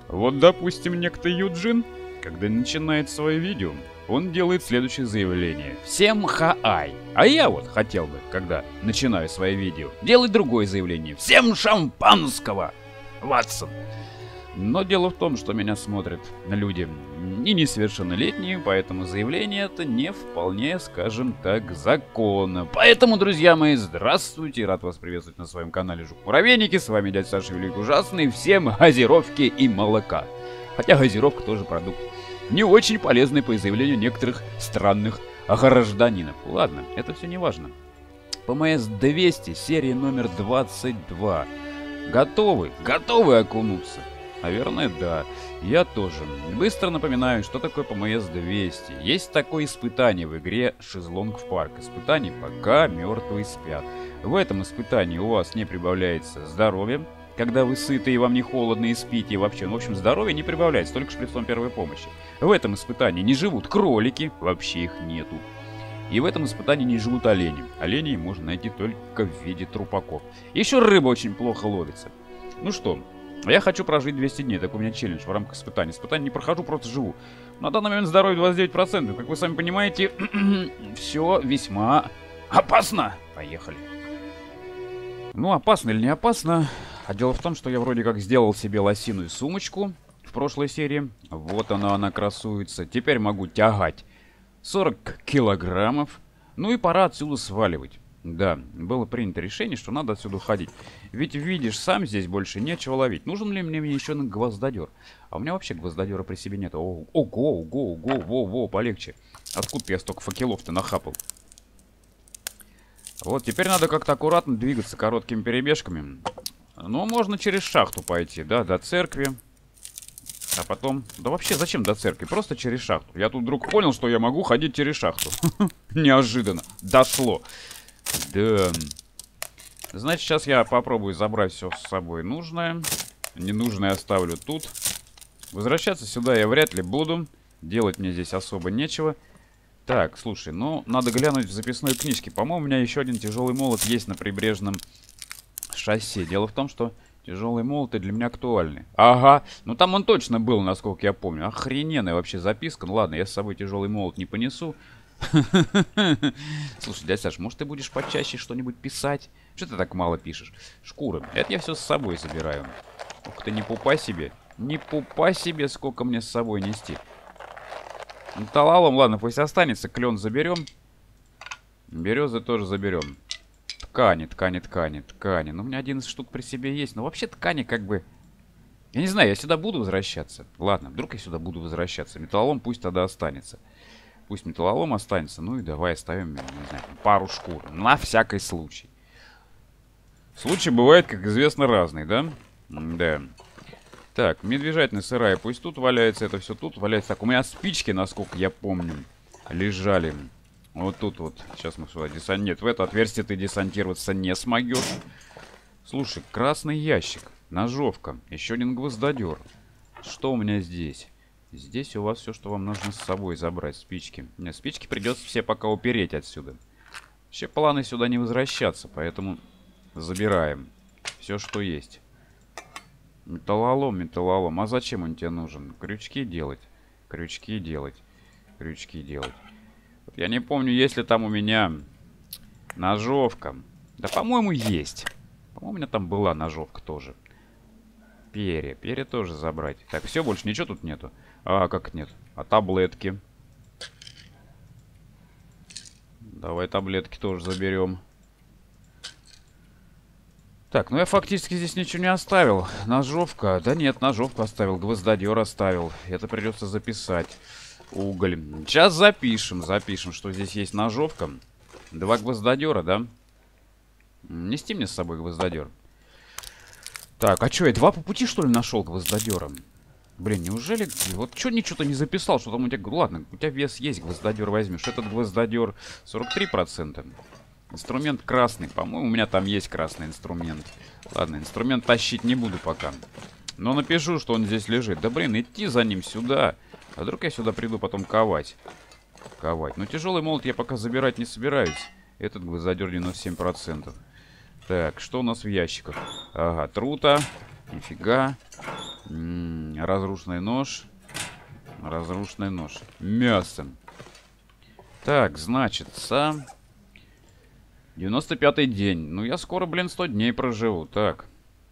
Вот, допустим, некто Юджин, когда начинает свое видео, он делает следующее заявление. Всем хаай. А я вот хотел бы, когда начинаю свое видео, делать другое заявление. Всем шампанского, Ватсон. Но дело в том, что меня смотрят люди и несовершеннолетние, поэтому заявление это не вполне, скажем так, законно. Поэтому, друзья мои, здравствуйте, рад вас приветствовать на своем канале Жук-Муравейники. С вами дядя Саша Великий Ужасный. Всем газировки и молока. Хотя газировка тоже продукт не очень полезный по заявлению некоторых странных гражданинов. Ладно, это все не важно. ПМС 200, серия номер 22. Готовы? Готовы окунуться? Наверное, да. Я тоже. Быстро напоминаю, что такое ПМС 200. Есть такое испытание в игре Шезлонг в парк. Испытание пока мертвые спят. В этом испытании у вас не прибавляется здоровье, когда вы сыты и вам не холодно и спите, и вообще, ну, в общем, здоровье не прибавляется, только шприцом первой помощи. В этом испытании не живут кролики, вообще их нету. И в этом испытании не живут олени. Оленей можно найти только в виде трупаков. Еще рыба очень плохо ловится. Ну что, я хочу прожить 200 дней, такой у меня челлендж в рамках испытаний. Испытаний не прохожу, просто живу. На данный момент здоровье 29%. Как вы сами понимаете, все весьма опасно. Поехали. Ну, опасно или не опасно? А дело в том, что я вроде как сделал себе лосиную сумочку в прошлой серии. Вот она красуется. Теперь могу тягать 40 килограммов. Ну и пора отсюда сваливать. Да, было принято решение, что надо отсюда уходить. Ведь видишь, сам здесь больше нечего ловить. Нужен ли мне еще гвоздодер? А у меня вообще гвоздодера при себе нет. Ого, ого, во, полегче. Откуда я столько факелов-то нахапал? Вот, теперь надо как-то аккуратно двигаться короткими перебежками. Ну, можно через шахту пойти, да, до церкви. А потом... Да вообще, зачем до церкви? Просто через шахту. Я тут вдруг понял, что я могу ходить через шахту. Неожиданно. Дошло. Да. Значит, сейчас я попробую забрать все с собой нужное. Ненужное оставлю тут. Возвращаться сюда я вряд ли буду. Делать мне здесь особо нечего. Так, слушай, ну, надо глянуть в записной книжке. По-моему, у меня еще один тяжелый молот есть на прибрежном шоссе. Дело в том, что тяжелые молоты для меня актуальны. Ага, ну там он точно был, насколько я помню. Охрененная вообще записка. Ну ладно, я с собой тяжелый молот не понесу. Слушай, дядя Саш, может ты будешь почаще что-нибудь писать? Что ты так мало пишешь? Шкуры. Это я все с собой забираю. Ух ты, не пупа себе. Не пупа себе, сколько мне с собой нести. Талалом, ладно, пусть останется. Клен заберем. Березы тоже заберем. Ткани. Ну, у меня 11 штук при себе есть. Но вообще ткани как бы... Я не знаю, я сюда буду возвращаться. Ладно, вдруг я сюда буду возвращаться. Металлолом пусть тогда останется. Пусть металлолом останется. Ну и давай оставим, не знаю, пару шкур. На всякий случай. Случаи бывают, как известно, разные, да? Да. Так, медвежатина сырая пусть тут валяется. Это все тут валяется. Так, у меня спички, насколько я помню, лежали... Вот тут вот. Сейчас мы сюда десант... Нет, в это отверстие ты десантироваться не смогешь. Слушай, красный ящик. Ножовка. Еще один гвоздодер. Что у меня здесь? Здесь у вас все, что вам нужно с собой забрать. Спички. Нет, спички придется все пока упереть отсюда. Вообще планы сюда не возвращаться, поэтому забираем все, что есть. Металлолом. А зачем он тебе нужен? Крючки делать. Крючки делать. Я не помню, есть ли там у меня ножовка. Да, по-моему, есть. По-моему, у меня там была ножовка тоже. Перья. Перья тоже забрать. Так, все, больше ничего тут нету. А, как нет? А таблетки? Давай таблетки тоже заберем. Так, ну я фактически здесь ничего не оставил. Ножовка. Да нет, ножовку оставил. Гвоздодер оставил. Это придется записать. Уголь. Сейчас запишем, что здесь есть ножовка. 2 гвоздодера, да? Нести мне с собой гвоздодер. Так, а что, я 2 по пути, что ли, нашел гвоздодера? Блин, неужели... Вот что ничего-то не записал, что там у тебя... Ладно, у тебя вес есть, гвоздодер возьмешь. Этот гвоздодер 43%. Инструмент красный. По-моему, у меня там есть красный инструмент. Ладно, инструмент тащить не буду пока. Но напишу, что он здесь лежит. Да блин, идти за ним сюда. А вдруг я сюда приду потом ковать. Но тяжелый молот я пока забирать не собираюсь. Этот гвоздодер 97%. Так, что у нас в ящиках? Ага, трута. Нифига. Разрушенный нож. Разрушенный нож. Мясо. Так, значит, 95-й день. Ну, я скоро, блин, 100 дней проживу. Так.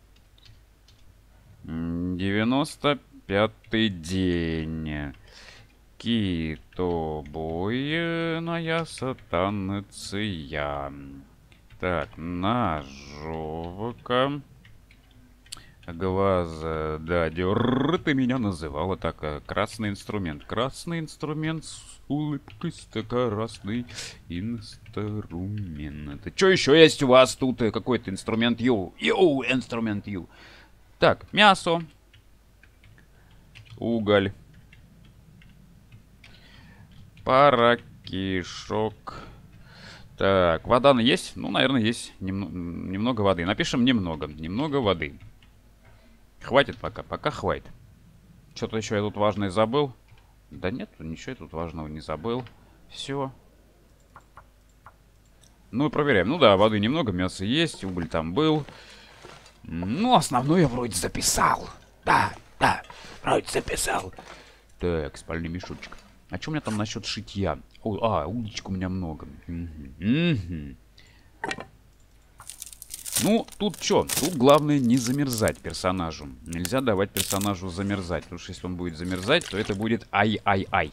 95-й день. Китобойная станция. Так, ножовка. Глаза, да, ты меня называла так. Красный инструмент. Красный инструмент с улыбкой, красный инструмент. Что еще есть у вас тут? Какой-то инструмент Ю. Инструмент Ю. Так, мясо. Уголь. Паракишок. Так, вода есть? Ну, наверное, есть немного воды. Напишем немного. Немного воды. Хватит пока. Пока хватит. Что-то еще я тут важное забыл. Да нет, ничего я тут важного не забыл. Все. Ну и проверяем. Ну да, воды немного, мяса есть, уголь там был. Ну, основное я вроде записал. Да, вроде записал. Так, спальный мешочек. А что у меня там насчет шитья? Удочек у меня много. Ну, тут что? Тут главное не замерзать персонажу. Нельзя давать персонажу замерзать. Потому что если он будет замерзать, то это будет ай-ай-ай.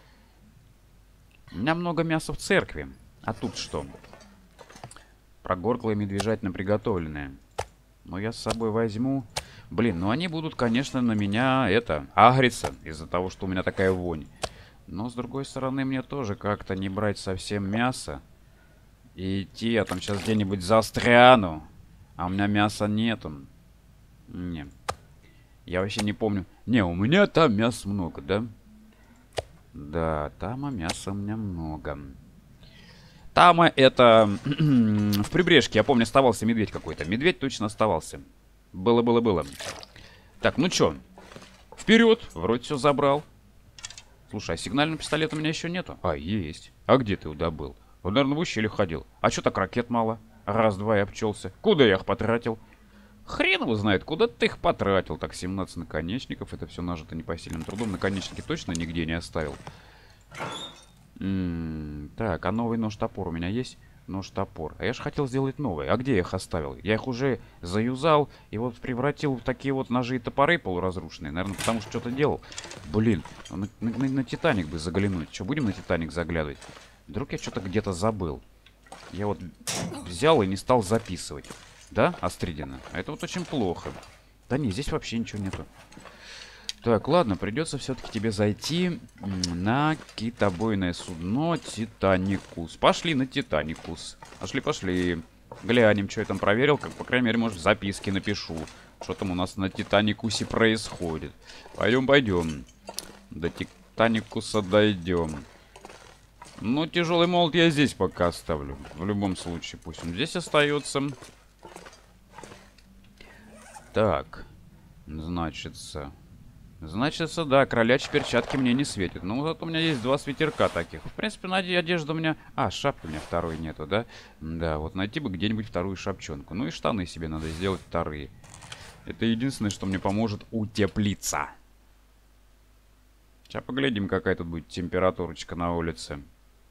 У меня много мяса в церкви. А тут что? Прогорклое медвежатина приготовленное. Но я с собой возьму. Блин, ну они будут, конечно, на меня агриться. Из-за того, что у меня такая вонь. Но, с другой стороны, мне тоже как-то не брать совсем мясо. И идти, я там сейчас где-нибудь застряну. А у меня мяса нету. Не. Я вообще не помню. Не, у меня там мяса много, да? Да, там мяса у меня много. Там это... в прибрежке, я помню, оставался медведь какой-то. Медведь точно оставался. Было. Так, ну чё? Вперед! Вроде все забрал. Слушай, а сигнального пистолета у меня еще нету? Есть. А где ты его добыл? Он, наверное, в ущелье ходил. А что так ракет мало? Раз-два и обчелся. Куда я их потратил? Хрен его знает, куда ты их потратил. Так, 17 наконечников. Это все нажито непосильным трудом. Наконечники точно нигде не оставил. Так, а новый нож-топор у меня есть? Нож-топор. А я же хотел сделать новый. А где я их оставил? Я их уже заюзал и вот превратил в такие вот ножи и топоры полуразрушенные. Наверное, потому что что-то делал. Блин, на Титаник бы заглянуть. Что, будем на Титаник заглядывать? Вдруг я что-то где-то забыл. Я вот взял и не стал записывать. Да, Астридина? А это вот очень плохо. Да не, здесь вообще ничего нету. Так, ладно, придется все-таки тебе зайти на китобойное судно Титаникус. Пошли на Титаникус. Пошли. Глянем, что я там проверил. Как, по крайней мере, может, в записке напишу. Что там у нас на Титаникусе происходит. Пойдем. До Титаникуса дойдем. Ну, тяжелый молот я здесь пока оставлю. В любом случае, пусть он здесь остается. Так. Значится, да, кролячьи перчатки мне не светят. Ну, вот у меня есть 2 свитерка таких. В принципе, одежда у меня... шапки у меня второй нету, да? Да, вот найти бы где-нибудь вторую шапчонку. Ну и штаны себе надо сделать вторые. Это единственное, что мне поможет утеплиться. Сейчас поглядим, какая тут будет температурочка на улице.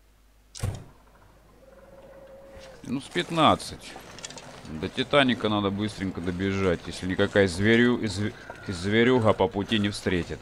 Ну, с 15. До Титаника надо быстренько добежать, если никакая зверюга по пути не встретит.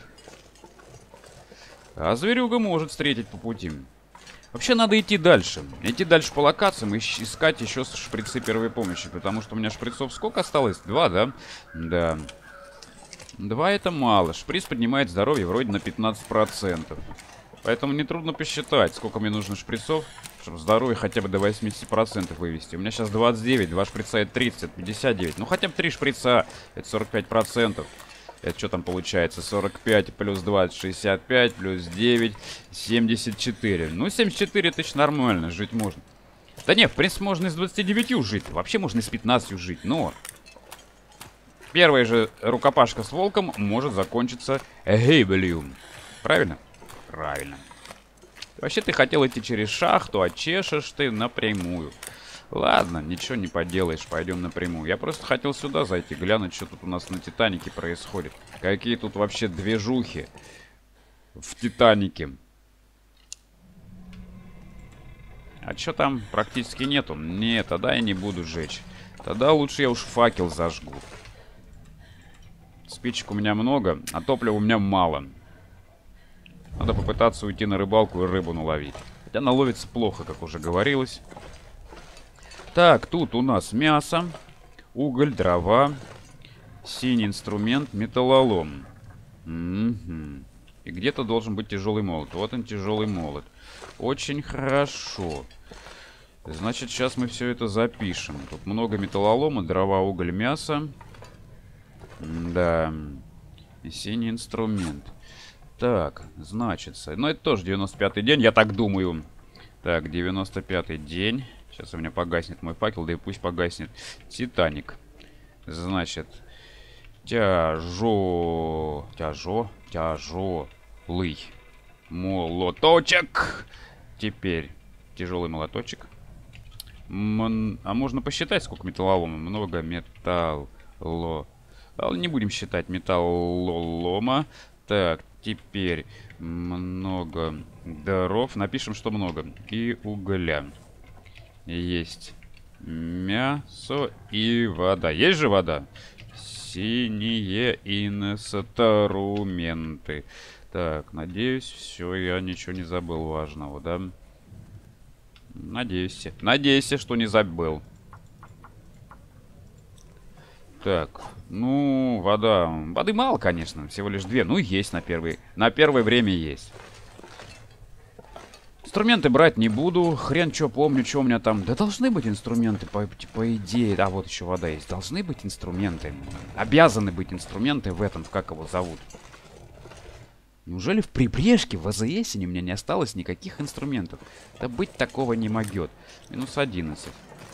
А зверюга может встретить по пути. Вообще надо идти дальше. Идти дальше по локациям и искать еще шприцы первой помощи. Потому что у меня шприцов сколько осталось? 2, да? Да. 2 это мало. Шприц поднимает здоровье вроде на 15%. Поэтому нетрудно посчитать, сколько мне нужно шприцов, чтобы здоровье хотя бы до 80% вывести. У меня сейчас 29, 2 шприца это 30, это 59. Ну хотя бы 3 шприца, это 45%. Это что там получается? 45 плюс 20, 65, плюс 9, 74. Ну 74 это еще нормально, жить можно. Да нет, в принципе можно из 29 жить. Вообще можно из 15 жить, но... Первая же рукопашка с волком может закончиться гибелью. Правильно? Правильно. Вообще ты хотел идти через шахту, а чешешь ты напрямую. Ладно, ничего не поделаешь, пойдем напрямую. Я просто хотел сюда зайти, глянуть, что тут у нас на Титанике происходит. Какие тут вообще движухи в Титанике. А что там практически нету? Нет, тогда я не буду жечь. Тогда лучше я уж факел зажгу. Спичек у меня много, а топлива у меня мало. Надо попытаться уйти на рыбалку и рыбу наловить. Хотя наловится плохо, как уже говорилось. Так, тут у нас мясо, уголь, дрова, синий инструмент, металлолом. Угу. И где-то должен быть тяжелый молот. Вот он, тяжелый молот. Очень хорошо. Значит, сейчас мы все это запишем. Тут много металлолома, дрова, уголь, мясо. Да. И синий инструмент. Так, значится. Ну, это тоже 95-й день, я так думаю. Так, 95-й день. Сейчас у меня погаснет мой факел, да и пусть погаснет. Титаник. Значит, тяжелый молоточек. Теперь тяжелый молоточек. А можно посчитать, сколько металлолома? Много металлолома. Не будем считать металлолома. Так, теперь много дров. Напишем, что много. И угля. Есть мясо и вода. Есть же вода? Синие инструменты. Так, надеюсь, все, я ничего не забыл важного, да? Надеюсь. Надеюсь, что не забыл. Так, ну, вода. Воды мало, конечно, всего лишь 2. Ну, есть на первое время есть. Инструменты брать не буду. Хрен что помню, что у меня там. Да должны быть инструменты, по идее. А вот еще вода есть. Должны быть инструменты. Обязаны быть инструменты в этом, как его зовут. Неужели в прибрежке, в АЗС у меня не осталось никаких инструментов? Да быть такого не могет. Минус 11.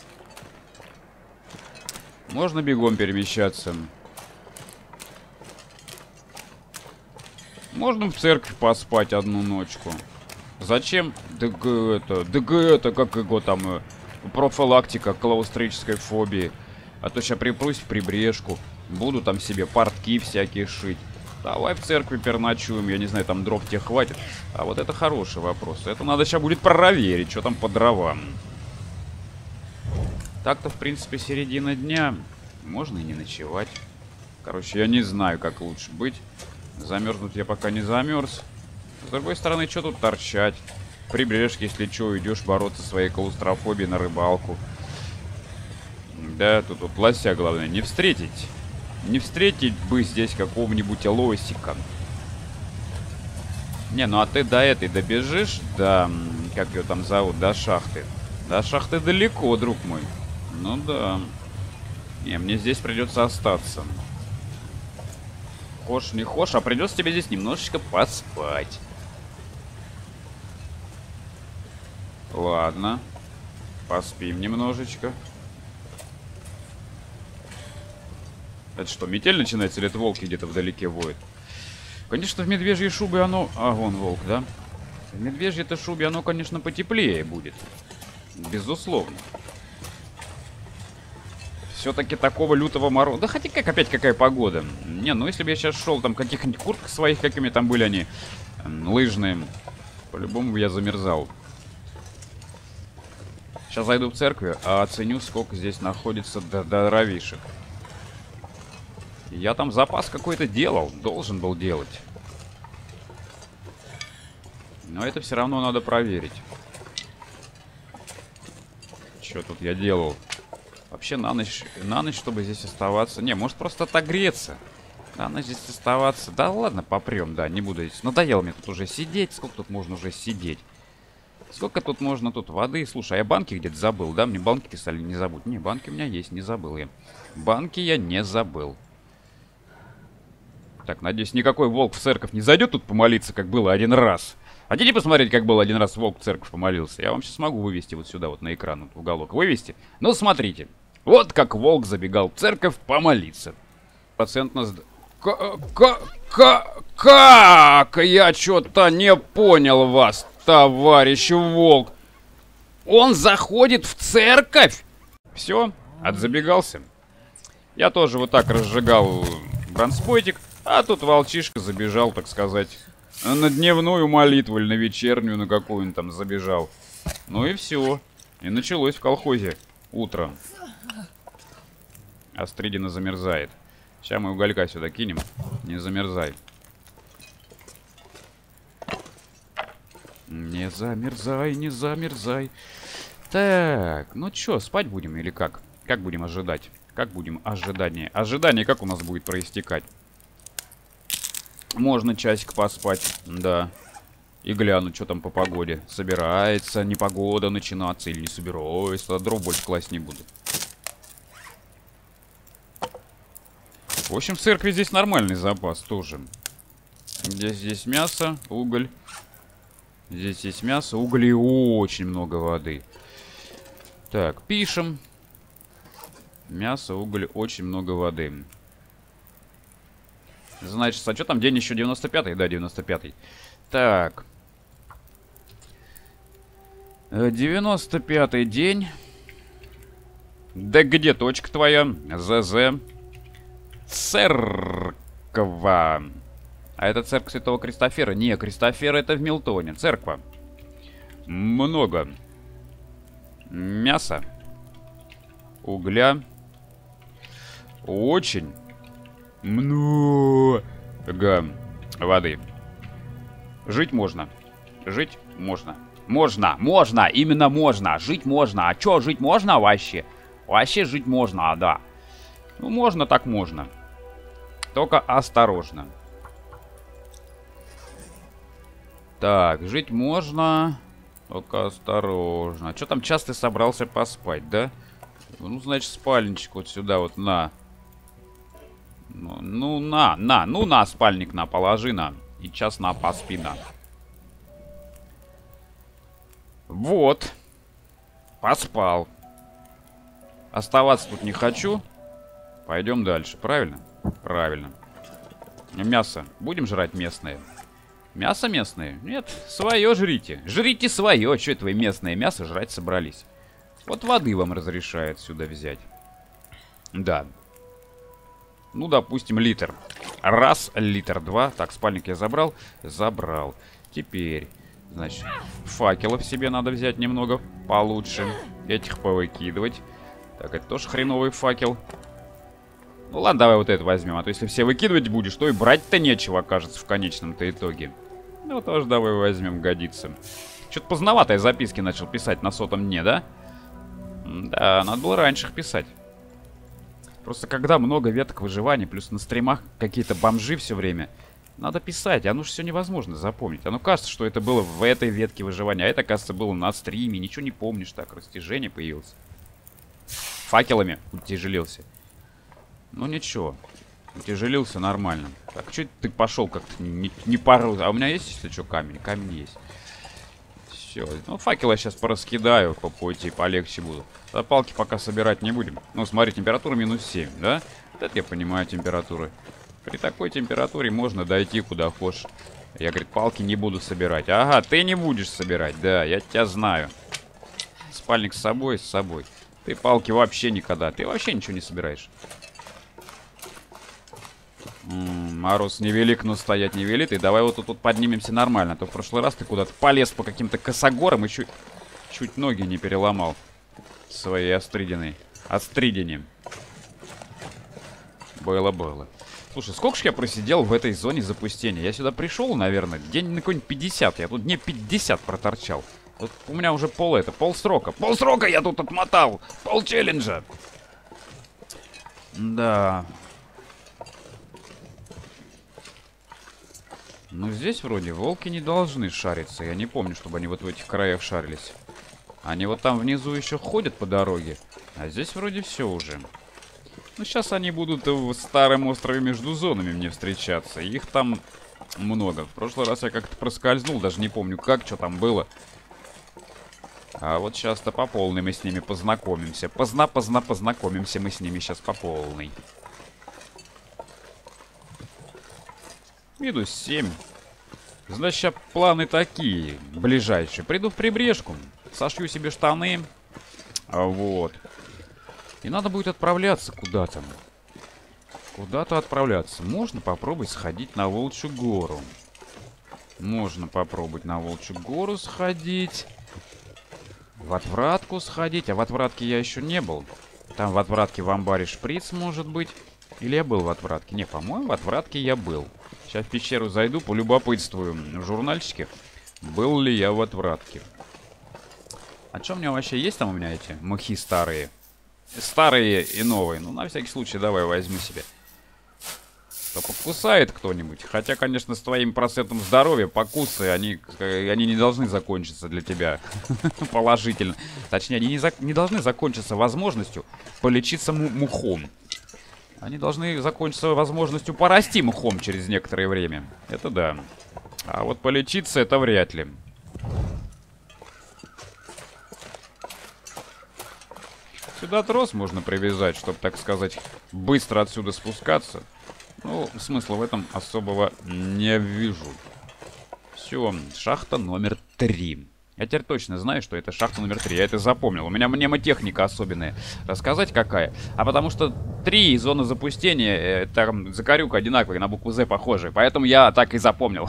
Можно бегом перемещаться. Можно в церковь поспать одну ночку. Зачем? ДГ это, как его там, профилактика клаустрической фобии. А то сейчас припрусь в прибрежку. Буду там себе портки всякие шить. Давай в церкви переночуем. Я не знаю, там дров тебе хватит. А вот это хороший вопрос. Это надо сейчас будет проверить, что там по дровам. Так-то, в принципе, середина дня. Можно и не ночевать. Короче, я не знаю, как лучше быть. Замерзнуть я пока не замерз. С другой стороны, что тут торчать? Прибрежки, если что, идешь бороться со своей клаустрофобией на рыбалку. Да, тут вот лося, главное, не встретить. Не встретить бы здесь какого-нибудь лосика. Не, ну а ты до этой добежишь? Да, как ее там зовут? До шахты. До шахты далеко, друг мой. Ну да. Не, мне здесь придется остаться. Хошь, не хошь, а придется тебе здесь немножечко поспать. Ладно. Поспим немножечко. Это что, метель начинается или это волки где-то вдалеке воют? Конечно, в медвежьей шубе оно... А, вон волк, да? В медвежьей-то шубе оно, конечно, потеплее будет. Безусловно. Все-таки такого лютого мороза... Да хотя как опять какая погода. Не, ну если бы я сейчас шел там каких-нибудь куртках своих, какими там были они, лыжные, по-любому я замерзал. Сейчас зайду в церковь, а оценю, сколько здесь находится дровишек. Я там запас какой-то делал, должен был делать. Но это все равно надо проверить. Что тут я делал? Вообще на ночь, чтобы здесь оставаться... Не, может просто отогреться. На ночь здесь оставаться... Да ладно, попрем, да, не буду здесь. Надоело мне тут уже сидеть. Сколько тут можно уже сидеть? Сколько тут можно тут воды? Слушай, а я банки где-то забыл, да? Мне банки писали, не забудь. Не, банки у меня есть, не забыл я. Банки я не забыл. Так, надеюсь, никакой волк в церковь не зайдет тут помолиться, как было один раз. Хотите посмотреть, как был один раз волк в церковь помолился? Я вам сейчас могу вывести вот сюда, вот на экран, вот в уголок. Вывести? Ну, смотрите. Вот как волк забегал в церковь помолиться. Процентность... Как? Я что-то не понял вас, товарищ волк. Он заходит в церковь? Все, отзабегался. Я тоже вот так разжигал бронспойтик, а тут волчишка забежал, так сказать, на дневную молитву или на вечернюю, на какую-нибудь там забежал. Ну и все. И началось в колхозе утро. Астридина замерзает. Сейчас мы уголька сюда кинем. Не замерзай. Не замерзай, не замерзай. Так, ну чё, спать будем или как? Как будем ожидать? Как будем ожидание? Ожидание как у нас будет проистекать? Можно часик поспать, да. И глянуть, что там по погоде. Собирается непогода начинаться или не собирается. Дров больше класть не буду. В общем, в церкви здесь нормальный запас тоже. Здесь мясо, уголь. Здесь есть мясо, уголь и очень много воды. Так, пишем. Мясо, уголь, очень много воды. Значит, а что там день еще 95-й? Да, 95-й. Так. 95-й день. Да где точка твоя? ЗЗ. Церковь. А это церковь Святого Кристофера? Не, Кристофера это в Милтоне. Церковь. Много. Мяса. Угля. Очень много воды. Жить можно. Жить можно. Можно, именно можно. Жить можно. А чё, жить можно вообще? Вообще жить можно, да. Ну, можно так можно. Только осторожно. Так, жить можно. Только осторожно. А чё там часто собрался поспать, да? Ну, значит, спальничек вот сюда вот на. Ну, на, спальник на, положи на. И час на, поспи на. Вот. Поспал. Оставаться тут не хочу. Пойдем дальше, правильно? Правильно. Мясо. Будем жрать местное? Мясо местное? Нет, свое жрите. Жрите свое. Что это вы местное мясо жрать собрались? Вот воды вам разрешает сюда взять. Да. Ну, допустим, литр. Раз, литр, два. Так, спальник я забрал? Забрал. Теперь, значит, факелов себе надо взять немного получше. Этих повыкидывать. Так, это тоже хреновый факел. Ну ладно, давай вот это возьмем. А то если все выкидывать будешь, то и брать-то нечего, окажется, в конечном-то итоге. Ну, тоже давай возьмем, годится. Что-то поздновато я записки начал писать на 100-м дне, да? Да, надо было раньше их писать. Просто когда много веток выживания, плюс на стримах какие-то бомжи все время, надо писать, оно же все невозможно запомнить. Оно кажется, что это было в этой ветке выживания, а это, кажется, было на стриме, ничего не помнишь, так, растяжение появилось. Факелами утяжелился. Ну ничего, утяжелился нормально. Так, что ты пошел как-то не пару... А у меня есть, если что, камень? Камень есть. Все. Ну, факелы я сейчас пораскидаю по пути, полегче будут. А палки пока собирать не будем. Ну, смотри, температура минус 7, да? Вот это я понимаю температуры. При такой температуре можно дойти куда хочешь. Я, говорит, палки не буду собирать. Ага, ты не будешь собирать, да, я тебя знаю. Спальник с собой, с собой. Ты палки вообще никогда. Ты вообще ничего не собираешь. Мороз невелик, но стоять не велит. И давай вот тут поднимемся нормально. А то в прошлый раз ты куда-то полез по каким-то косогорам и чуть ноги не переломал. Своей остридиной. Остридине. Было. Слушай, сколько ж я просидел в этой зоне запустения? Я сюда пришел, наверное, день на какой-нибудь 50. Я тут дней 50 проторчал. Вот у меня уже пол срока. Пол срока я тут отмотал. Пол челленджа. Да. Ну, здесь вроде волки не должны шариться. Я не помню, чтобы они вот в этих краях шарились. Они вот там внизу еще ходят по дороге. А здесь вроде все уже. Ну, сейчас они будут в старом острове между зонами мне встречаться. Их там много. В прошлый раз я как-то проскользнул. Даже не помню как, что там было. А вот сейчас-то по полной мы с ними познакомимся. Познакомимся мы с ними сейчас по полной. Минус 7. Значит, сейчас планы такие, ближайшие. Приду в прибрежку, сошью себе штаны. Вот. И надо будет отправляться куда-то. Куда-то отправляться. Можно попробовать сходить на Волчью гору. Можно попробовать на Волчью гору сходить. В Отвратку сходить. А в Отвратке я еще не был. Там в Отвратке в амбаре шприц может быть. Или я был в Отвратке? Не, по-моему, в Отвратке я был. Сейчас в пещеру зайду, полюбопытствую в журнальчике, был ли я в Отвратке. А что у меня вообще есть там у меня эти махи старые? Старые и новые. Ну, на всякий случай, давай возьму себе. То покусает кто-нибудь. Хотя, конечно, с твоим процентом здоровья покусы, они не должны закончиться для тебя положительно. Точнее, они не должны закончиться возможностью полечиться мухом. Они должны закончиться возможностью порасти мухом через некоторое время. Это да. А вот полечиться это вряд ли. Сюда трос можно привязать, чтобы, так сказать, быстро отсюда спускаться. Ну, смысла в этом особого не вижу. Все, шахта номер 3. Я теперь точно знаю, что это шахта номер 3. Я это запомнил. У меня мнемотехника особенная. Рассказать какая? А потому что 3 зоны запустения, там закорюк одинаковый, на букву Z похожий. Поэтому я так и запомнил.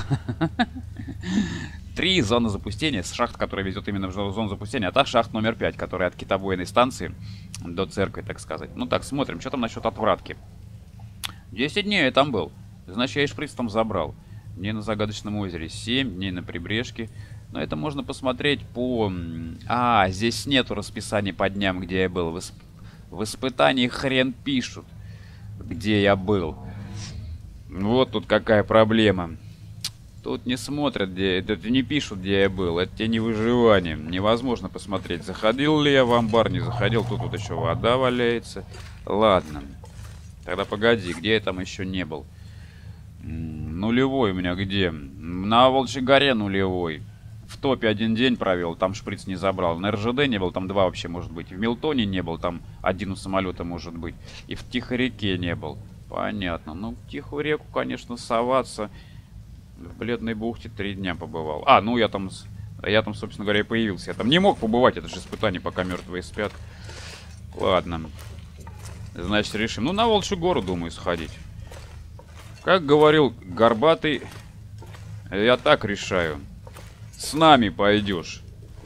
3 зоны запустения. Шахта, которая везет именно в зону запустения. А та шахта номер 5, которая от китобойной станции до церкви, так сказать. Ну так, смотрим. Что там насчет Отвратки? 10 дней я там был. Значит, я и шприц там забрал. Дней на Загадочном озере 7, дней на Прибрежке. Но это можно посмотреть по... А, здесь нету расписания по дням, где я был. В испытании хрен пишут, где я был. Вот тут какая проблема. Тут не смотрят, где... Тут не пишут, где я был. Это тебе не выживание. Невозможно посмотреть, заходил ли я в амбар, не заходил. Тут вот еще вода валяется. Ладно. Тогда погоди, где я там еще не был? Нулевой у меня где? На Волчьей горе нулевой. В топе 1 день провел, там шприц не забрал. На РЖД не был, там 2 вообще может быть. В Милтоне не был, там 1 у самолета может быть. И в Тихой реке не был. Понятно. Ну, в Тихую реку, конечно, соваться. В Бледной бухте 3 дня побывал. А, ну я там, собственно говоря, и появился. Я там не мог побывать, это же испытание, пока мертвые спят. Ладно. Значит, решим. Ну, на Волчью гору, думаю, сходить. Как говорил Горбатый, я так решаю. С нами пойдешь.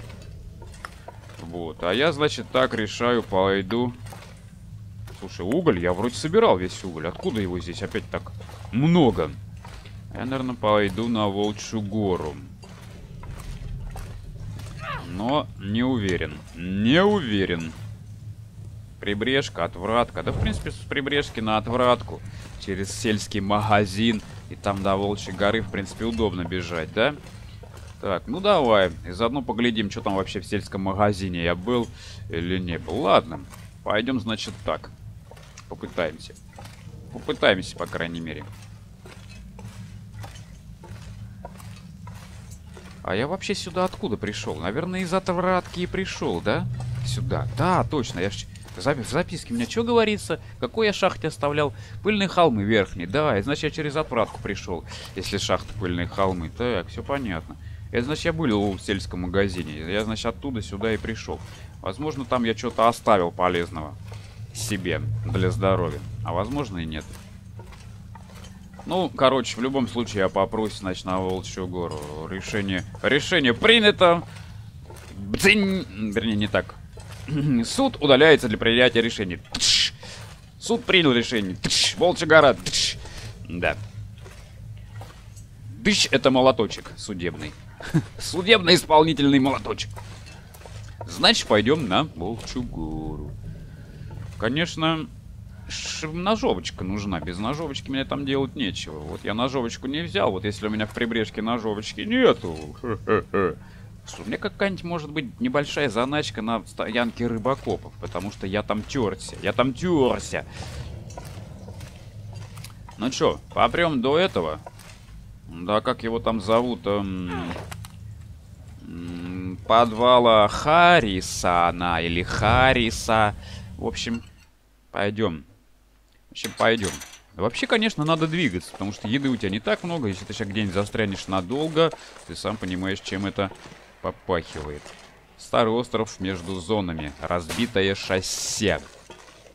Вот. А я, значит, так решаю, пойду. Слушай, уголь, я вроде собирал весь уголь. Откуда его здесь опять так много? Я, наверное, пойду на Волчью гору. Но не уверен. Не уверен. Прибрежка, Отвратка. Да, в принципе, с Прибрежки на Отвратку. Через сельский магазин. И там до Волчьей горы, в принципе, удобно бежать, да? Так, ну давай. И заодно поглядим, что там вообще в сельском магазине. Я был или не был. Ладно. Пойдем, значит, так. Попытаемся. Попытаемся, по крайней мере. А я вообще сюда откуда пришел? Наверное, из Отвратки и пришел, да? Сюда. Да, точно. Я в записке у меня что говорится? Какой я шахте оставлял? Пыльные холмы верхние. Да, и значит я через Отвратку пришел. Если шахта Пыльные холмы. Так, все понятно. Это значит я был в сельском магазине. Я, значит, оттуда сюда и пришел. Возможно, там я что-то оставил полезного себе для здоровья. А возможно и нет. Ну, короче, в любом случае я попрусь, значит, на Волчью гору. Решение принято. Бдзинь! Вернее, не так. Суд удаляется для принятия решений. Тш! Суд принял решение. Тш! Волчья гора. Тш! Да. Дыщ — это молоточек судебный. Судебно-исполнительный молоточек. Значит, пойдем на Волчью гору. Конечно, ножовочка нужна. Без ножовочки мне там делать нечего. Вот я ножовочку не взял. Вот если у меня в Прибрежке ножовочки нету. У меня какая-нибудь, может быть, небольшая заначка на стоянке рыбакопов. Потому что я там терся. Я там терся. Ну чё, попрем до этого. Да, как его там зовут? Подвала Харрисона или Харриса. В общем, пойдем. Вообще, конечно, надо двигаться, потому что еды у тебя не так много. Если ты сейчас где-нибудь застрянешь надолго, ты сам понимаешь, чем это попахивает. Старый остров между зонами. Разбитое шоссе.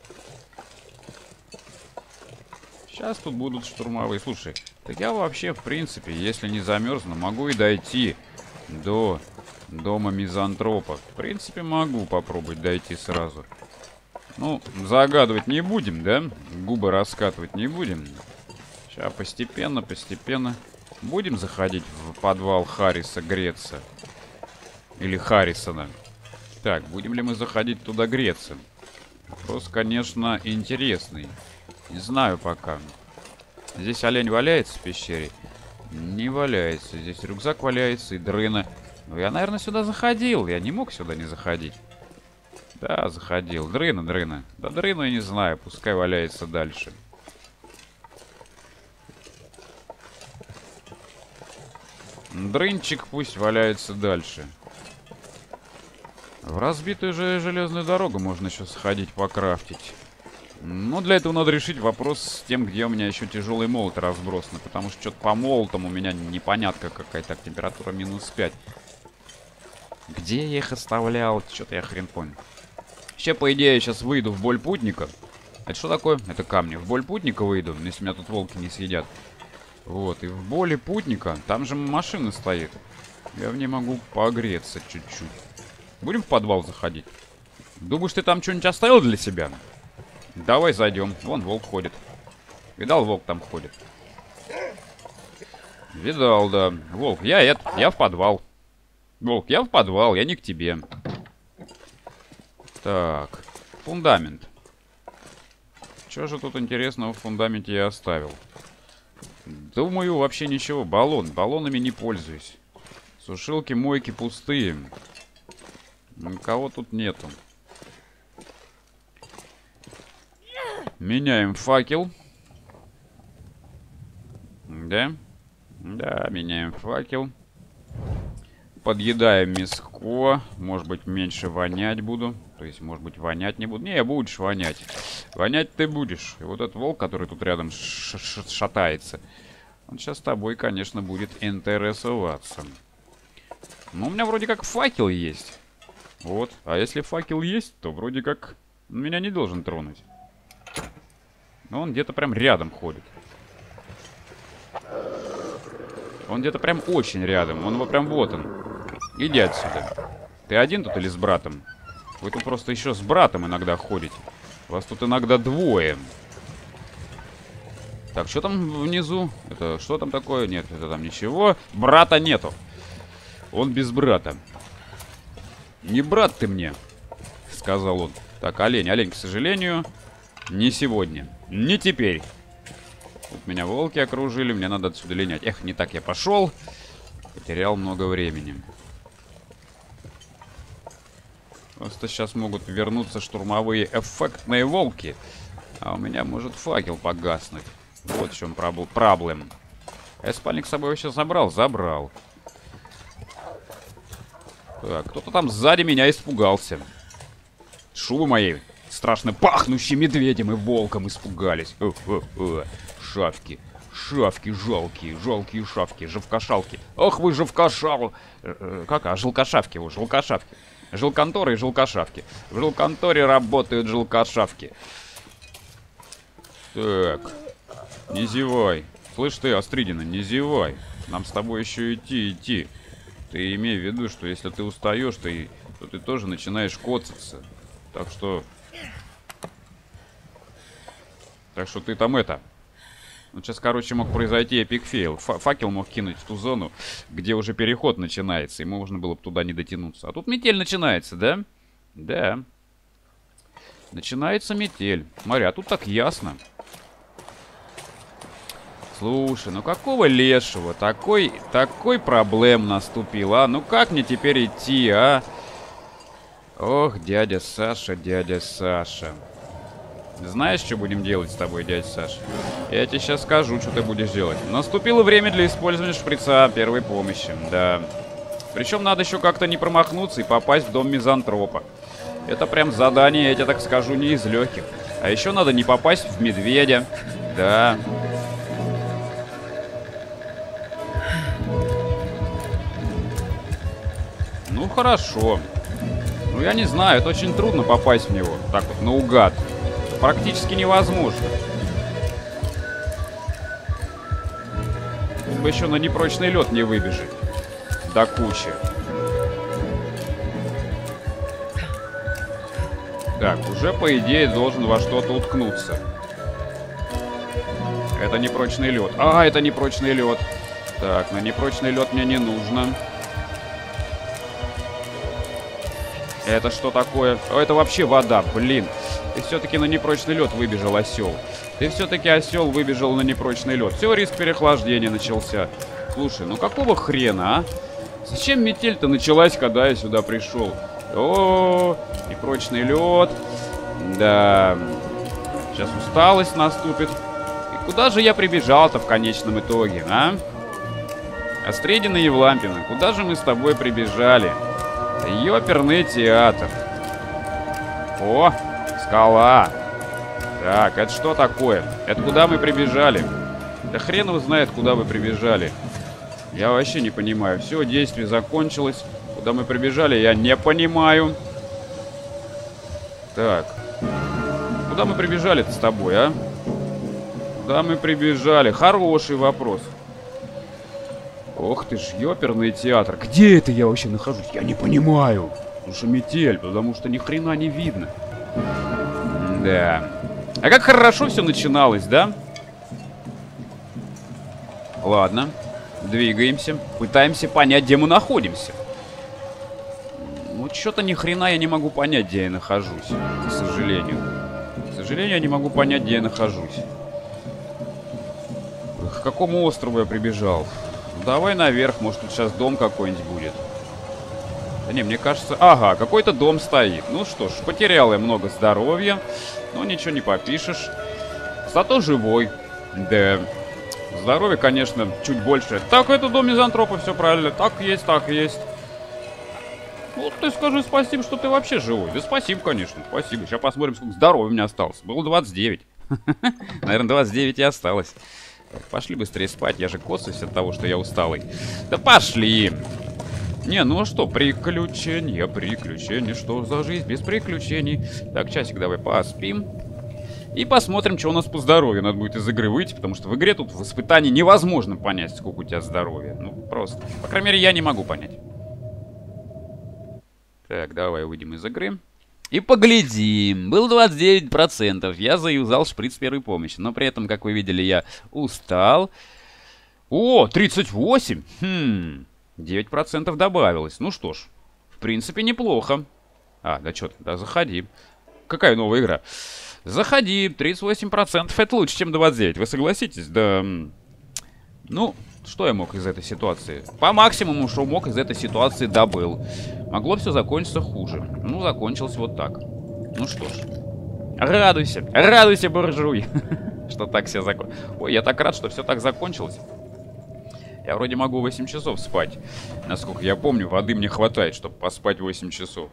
Сейчас тут будут штурмовые. Слушай, так я вообще, в принципе, если не замерзну, могу и дойти до дома мизантропа. В принципе, могу попробовать дойти сразу. Ну, загадывать не будем, да? Губы раскатывать не будем. Сейчас постепенно, постепенно. Будем заходить в подвал Харриса греться. Или Харрисона. Так, будем ли мы заходить туда греться? Вопрос, конечно, интересный. Не знаю пока. Здесь олень валяется в пещере? Не валяется. Здесь рюкзак валяется и дрына. Ну, я, наверное, сюда заходил. Я не мог сюда не заходить. Да, заходил. Дрына. Да дрыну я не знаю. Пускай валяется дальше. Дрынчик пусть валяется дальше. В разбитую же железную дорогу можно еще сходить покрафтить. Но для этого надо решить вопрос с тем, где у меня еще тяжелый молот разбросан. Потому что что-то по молотам у меня непонятка какая-то. Так, температура -5. Где я их оставлял? Что-то я хрен понял. Вообще, по идее, я сейчас выйду в боль путника. Это что такое? Это камни. В боль путника выйду, если меня тут волки не съедят. Вот, и в боли путника, там же машина стоит. Я в ней могу погреться чуть-чуть. Будем в подвал заходить? Думаешь, ты там что-нибудь оставил для себя? Давай зайдем. Вон волк ходит. Видал, волк там ходит? Видал, да. Волк, я в подвал. Волк, я в подвал, я не к тебе. Так, фундамент. Что же тут интересного в фундаменте я оставил? Думаю, вообще ничего. Баллонами не пользуюсь. Сушилки, мойки пустые. Никого тут нету. Меняем факел. Да? Да, меняем факел. Подъедаем мяско. Может быть, меньше вонять буду. То есть, может быть, вонять не буду. Не, будешь вонять. Вонять ты будешь. И вот этот волк, который тут рядом шатается, он сейчас с тобой, конечно, будет интересоваться. Но у меня вроде как факел есть. Вот. А если факел есть, то вроде как он меня не должен тронуть. Но он где-то прям рядом ходит. Он где-то прям очень рядом. Он прям вот он. Иди отсюда. Ты один тут или с братом? Вы тут просто еще с братом иногда ходите. Вас тут иногда двое. Так, что там внизу? Это что там такое? Нет, это там ничего. Брата нету. Он без брата. Не брат ты мне, сказал он. Так, олень, к сожалению, не сегодня. Не теперь. Тут меня волки окружили, мне надо отсюда линять. Эх, не так я пошел. Потерял много времени. Просто сейчас могут вернуться штурмовые эффектные волки. А у меня может факел погаснуть. Вот в чем проблем. Я спальник с собой вообще забрал? Забрал. Так, кто-то там сзади меня испугался. Шубы моей страшно пахнущие медведем и волком испугались. Шавки. Шавки жалкие. Жалкие шавки. Живкошалки. Ох вы живкошал. Как? А жилкошавки. Жилкошавки. Жилконторы и жилкошавки. В жилконторе работают жилкошавки. Так. Не зевай. Слышь ты, Астридина, не зевай. Нам с тобой еще идти. Ты имей в виду, что если ты устаешь, то ты тоже начинаешь коцаться. Так что ты там это... Вот сейчас, короче, мог произойти эпик-фейл. Факел мог кинуть в ту зону, где уже переход начинается. И можно было бы туда не дотянуться. А тут метель начинается, да? Да. Начинается метель. Смотри, а тут так ясно. Слушай, ну какого лешего? Такой проблем наступил, а? Ну как мне теперь идти, а? Ох, дядя Саша, дядя Саша. Знаешь, что будем делать с тобой, дядя Саша? Я тебе сейчас скажу, что ты будешь делать. Наступило время для использования шприца первой помощи, да. Причем надо еще как-то не промахнуться и попасть в дом мизантропа. Это прям задание, я тебе так скажу, не из легких. А еще надо не попасть в медведя, да. Ну, хорошо. Ну, я не знаю, это очень трудно попасть в него. Так вот, наугад. Практически невозможно. бы еще на непрочный лед не выбежать. До кучи. Так, уже по идее должен во что-то уткнуться. Это непрочный лед. А, это непрочный лед. Так, на непрочный лед мне не нужно. Это что такое? О, это вообще вода, блин. Ты все-таки на непрочный лед выбежал, осел. Ты все-таки, осел, выбежал на непрочный лед. Все, риск переохлаждения начался. Слушай, ну какого хрена, а? Зачем метель-то началась, когда я сюда пришел? О, непрочный лед. Да. Сейчас усталость наступит. И куда же я прибежал-то в конечном итоге, а? Остридина и Евлампина, куда же мы с тобой прибежали? Ёперный театр. О, скала. Так, это что такое? Это куда мы прибежали? Да хрен его знает, куда мы прибежали. Я вообще не понимаю. Все, действие закончилось. Куда мы прибежали, я не понимаю. Так. Куда мы прибежали-то с тобой, а? Куда мы прибежали? Хороший вопрос. Ох ты ж, ёперный театр. Где это я вообще нахожусь? Я не понимаю. Слушай, метель, потому что ни хрена не видно. Да. А как хорошо все начиналось, да? Ладно. Двигаемся. Пытаемся понять, где мы находимся. Ну, что-то ни хрена я не могу понять, где я нахожусь. К сожалению. К сожалению, я не могу понять, где я нахожусь. К какому острову я прибежал? Давай наверх, может тут сейчас дом какой-нибудь будет. Да не, мне кажется... Ага, какой-то дом стоит. Ну что ж, потерял я много здоровья. Но ничего не попишешь. Зато живой. Да. Здоровье, конечно, чуть больше. Так, это дом мизантропа, все правильно. Так есть, так есть. Вот ты скажи спасибо, что ты вообще живой. Да спасибо, конечно, спасибо. Сейчас посмотрим, сколько здоровья у меня осталось. Было 29. Наверное, 29 и осталось. Пошли быстрее спать, я же косаюсь от того, что я усталый. Да пошли! Не, ну а что, приключения, приключения, что за жизнь без приключений? Так, часик давай поспим. И посмотрим, что у нас по здоровью. Надо будет из игры выйти, потому что в игре тут в испытании невозможно понять, сколько у тебя здоровья. Ну, просто. По крайней мере, я не могу понять. Так, давай выйдем из игры. И поглядим. Был 29%. Я заюзал шприц первой помощи. Но при этом, как вы видели, я устал. О, 38. 9% добавилось. Ну что ж, в принципе, неплохо. А, да что ты, да заходи. Какая новая игра? Заходи, 38%. Это лучше, чем 29. Вы согласитесь? Да. Ну, что я мог из этой ситуации? По максимуму, что мог из этой ситуации, добыл. Могло все закончиться хуже. Ну, закончилось вот так. Ну что ж. Радуйся. Радуйся, буржуй. Что так все закончилось. Ой, я так рад, что все так закончилось. Я вроде могу 8 часов спать. Насколько я помню, воды мне хватает, чтобы поспать 8 часов.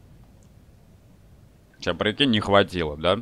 Сейчас, прикинь, не хватило, да?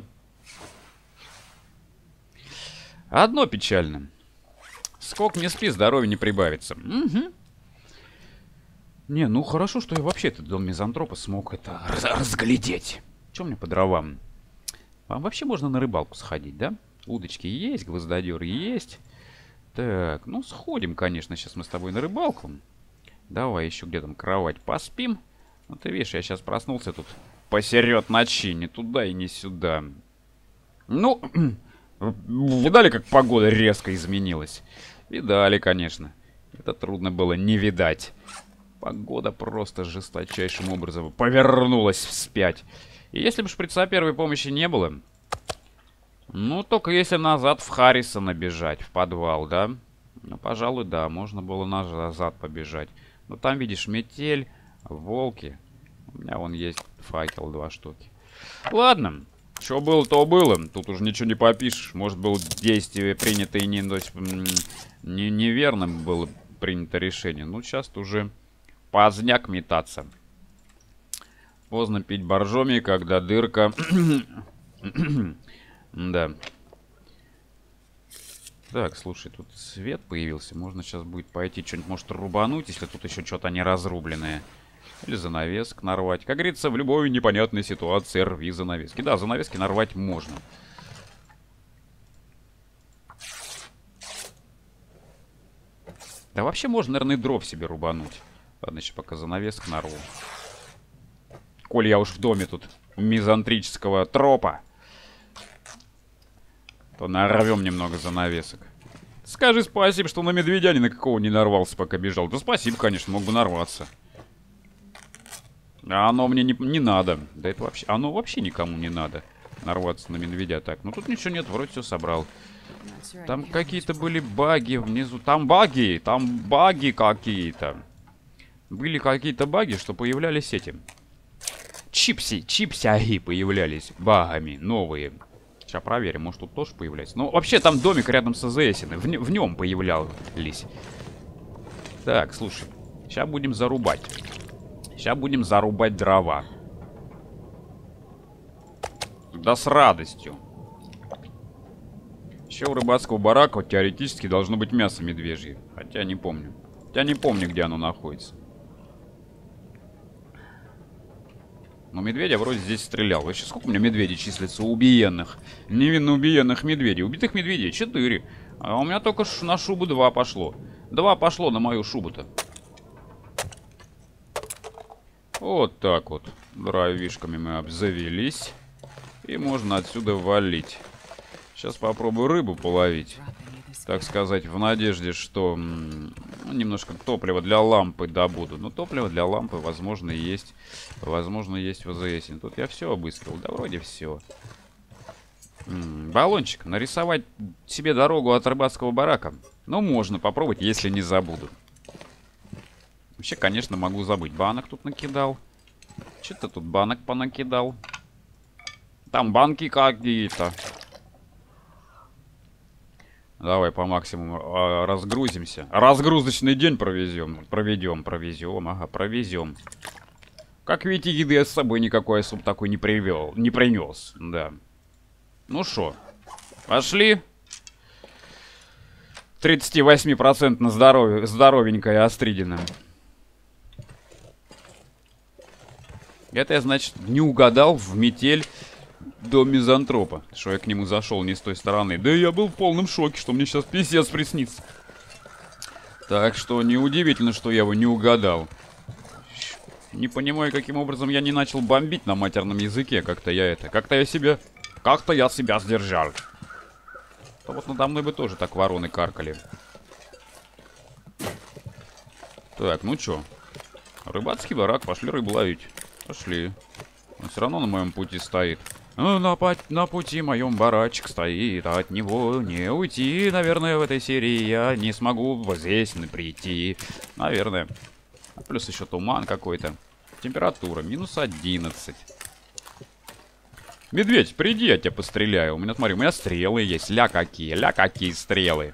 Одно печально. Сколько не спи, здоровья не прибавится. Угу. Не, ну хорошо, что я вообще этот дом мизантропа смог это разглядеть. Че мне по дровам? Вам вообще можно на рыбалку сходить, да? Удочки есть, гвоздодеры есть. Так, ну сходим, конечно, сейчас мы с тобой на рыбалку. Давай еще где там кровать поспим. Ну ты видишь, я сейчас проснулся тут посеред ночи, не туда и не сюда. Ну, видали, как погода резко изменилась? Видали, конечно. Это трудно было не видать. Погода просто жесточайшим образом повернулась вспять. И если бы шприца первой помощи не было... Ну, только если назад в Харрисона бежать, в подвал, да? Ну, пожалуй, да, можно было назад побежать. Но там, видишь, метель, волки. У меня вон есть факел 2 штуки. Ладно, что было, то было. Тут уже ничего не попишешь. Может, было действие принято и неверно было принято решение. Ну, сейчас уже поздняк метаться. Поздно пить боржоми, когда дырка... Да. Так, слушай, тут свет появился. Можно сейчас будет пойти что-нибудь, может, рубануть, если тут еще что-то не разрубленное. Или занавеск нарвать. Как говорится, в любой непонятной ситуации рви занавески. Да, занавески нарвать можно. Да вообще можно, наверное, дров себе рубануть. Ладно, еще пока занавесок нарву. Коль я уж в доме тут мизантрического тропа, то нарвем немного занавесок. Скажи спасибо, что на медведя ни на какого не нарвался, пока бежал. Да спасибо, конечно, мог бы нарваться. А оно мне не надо. Да это вообще... Оно вообще никому не надо. Нарваться на медведя. Так, ну тут ничего нет, вроде все собрал. Там какие-то были баги внизу. Там баги какие-то. Были какие-то баги, что появлялись эти. Чипсяги появлялись багами новые. Сейчас проверим, может тут тоже появляется. Ну, вообще там домик рядом с АЗСиной. В нем появлялись. Так, слушай. Сейчас будем зарубать. Сейчас будем зарубать дрова. Да с радостью. Еще у рыбацкого барака вот, теоретически должно быть мясо медвежье. Хотя не помню. Хотя не помню, где оно находится. Но медведя вроде здесь стрелял. Вообще, сколько у меня медведей числится? Убиенных. Невинно убиенных медведей. Убитых медведей 4. А у меня только на шубу 2 пошло. 2 пошло на мою шубу-то. Вот так вот. Дровишками мы обзавелись. И можно отсюда валить. Сейчас попробую рыбу половить. Так сказать, в надежде, что немножко топлива для лампы добуду. Но топливо для лампы, возможно, есть. Возможно, есть в АЗС. Тут я все обыскивал. Да вроде все. Баллончик. Нарисовать себе дорогу от рыбацкого барака. Ну, можно попробовать, если не забуду. Вообще, конечно, могу забыть. Банок тут накидал. Что-то тут банок понакидал. Там банки какие-то. Давай по максимуму разгрузимся. Разгрузочный день проведем. Ага, провезем. Как видите, еды я с собой никакой особо такой не принес. Да. Ну шо, пошли. 38% на здоровье, здоровенькая Астридина. Это я, значит, не угадал в метель до мизантропа, что я к нему зашел не с той стороны. Да я был в полном шоке, что мне сейчас писец приснится. Так что неудивительно, что я его не угадал. Не понимаю, каким образом я не начал бомбить на матерном языке. Как-то я себя сдержал. То вот надо мной бы тоже так вороны каркали. Так, ну чё? Рыбацкий барак, пошли рыбу ловить. Пошли. Он все равно на моем пути стоит. На пути моем барачек стоит, а от него не уйти. Наверное, в этой серии я не смогу здесь прийти. Наверное. Плюс еще туман какой-то. Температура минус 11. Медведь, приди, я тебя постреляю. У меня, смотри, у меня стрелы есть. Ля какие стрелы.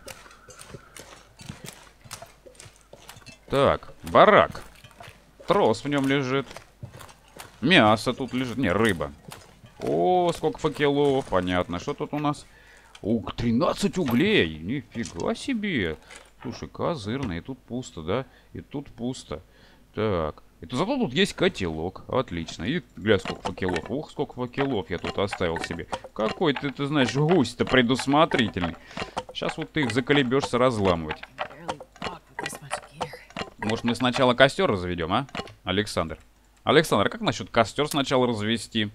Так, барак. Трос в нем лежит. Мясо тут лежит. Не, рыба. О, сколько факелов. Понятно. Что тут у нас? Ух, 13 углей. Нифига себе. Слушай, козырно. И тут пусто, да? И тут пусто. Так. Это зато тут есть котелок. Отлично. И гля, сколько факелов. Ух, сколько факелов я тут оставил себе. Какой ты знаешь, гусь-то предусмотрительный. Сейчас вот ты их заколебешься разламывать. Может, мы сначала костер разведем, а? Александр. Александр, как насчет костер сначала развести?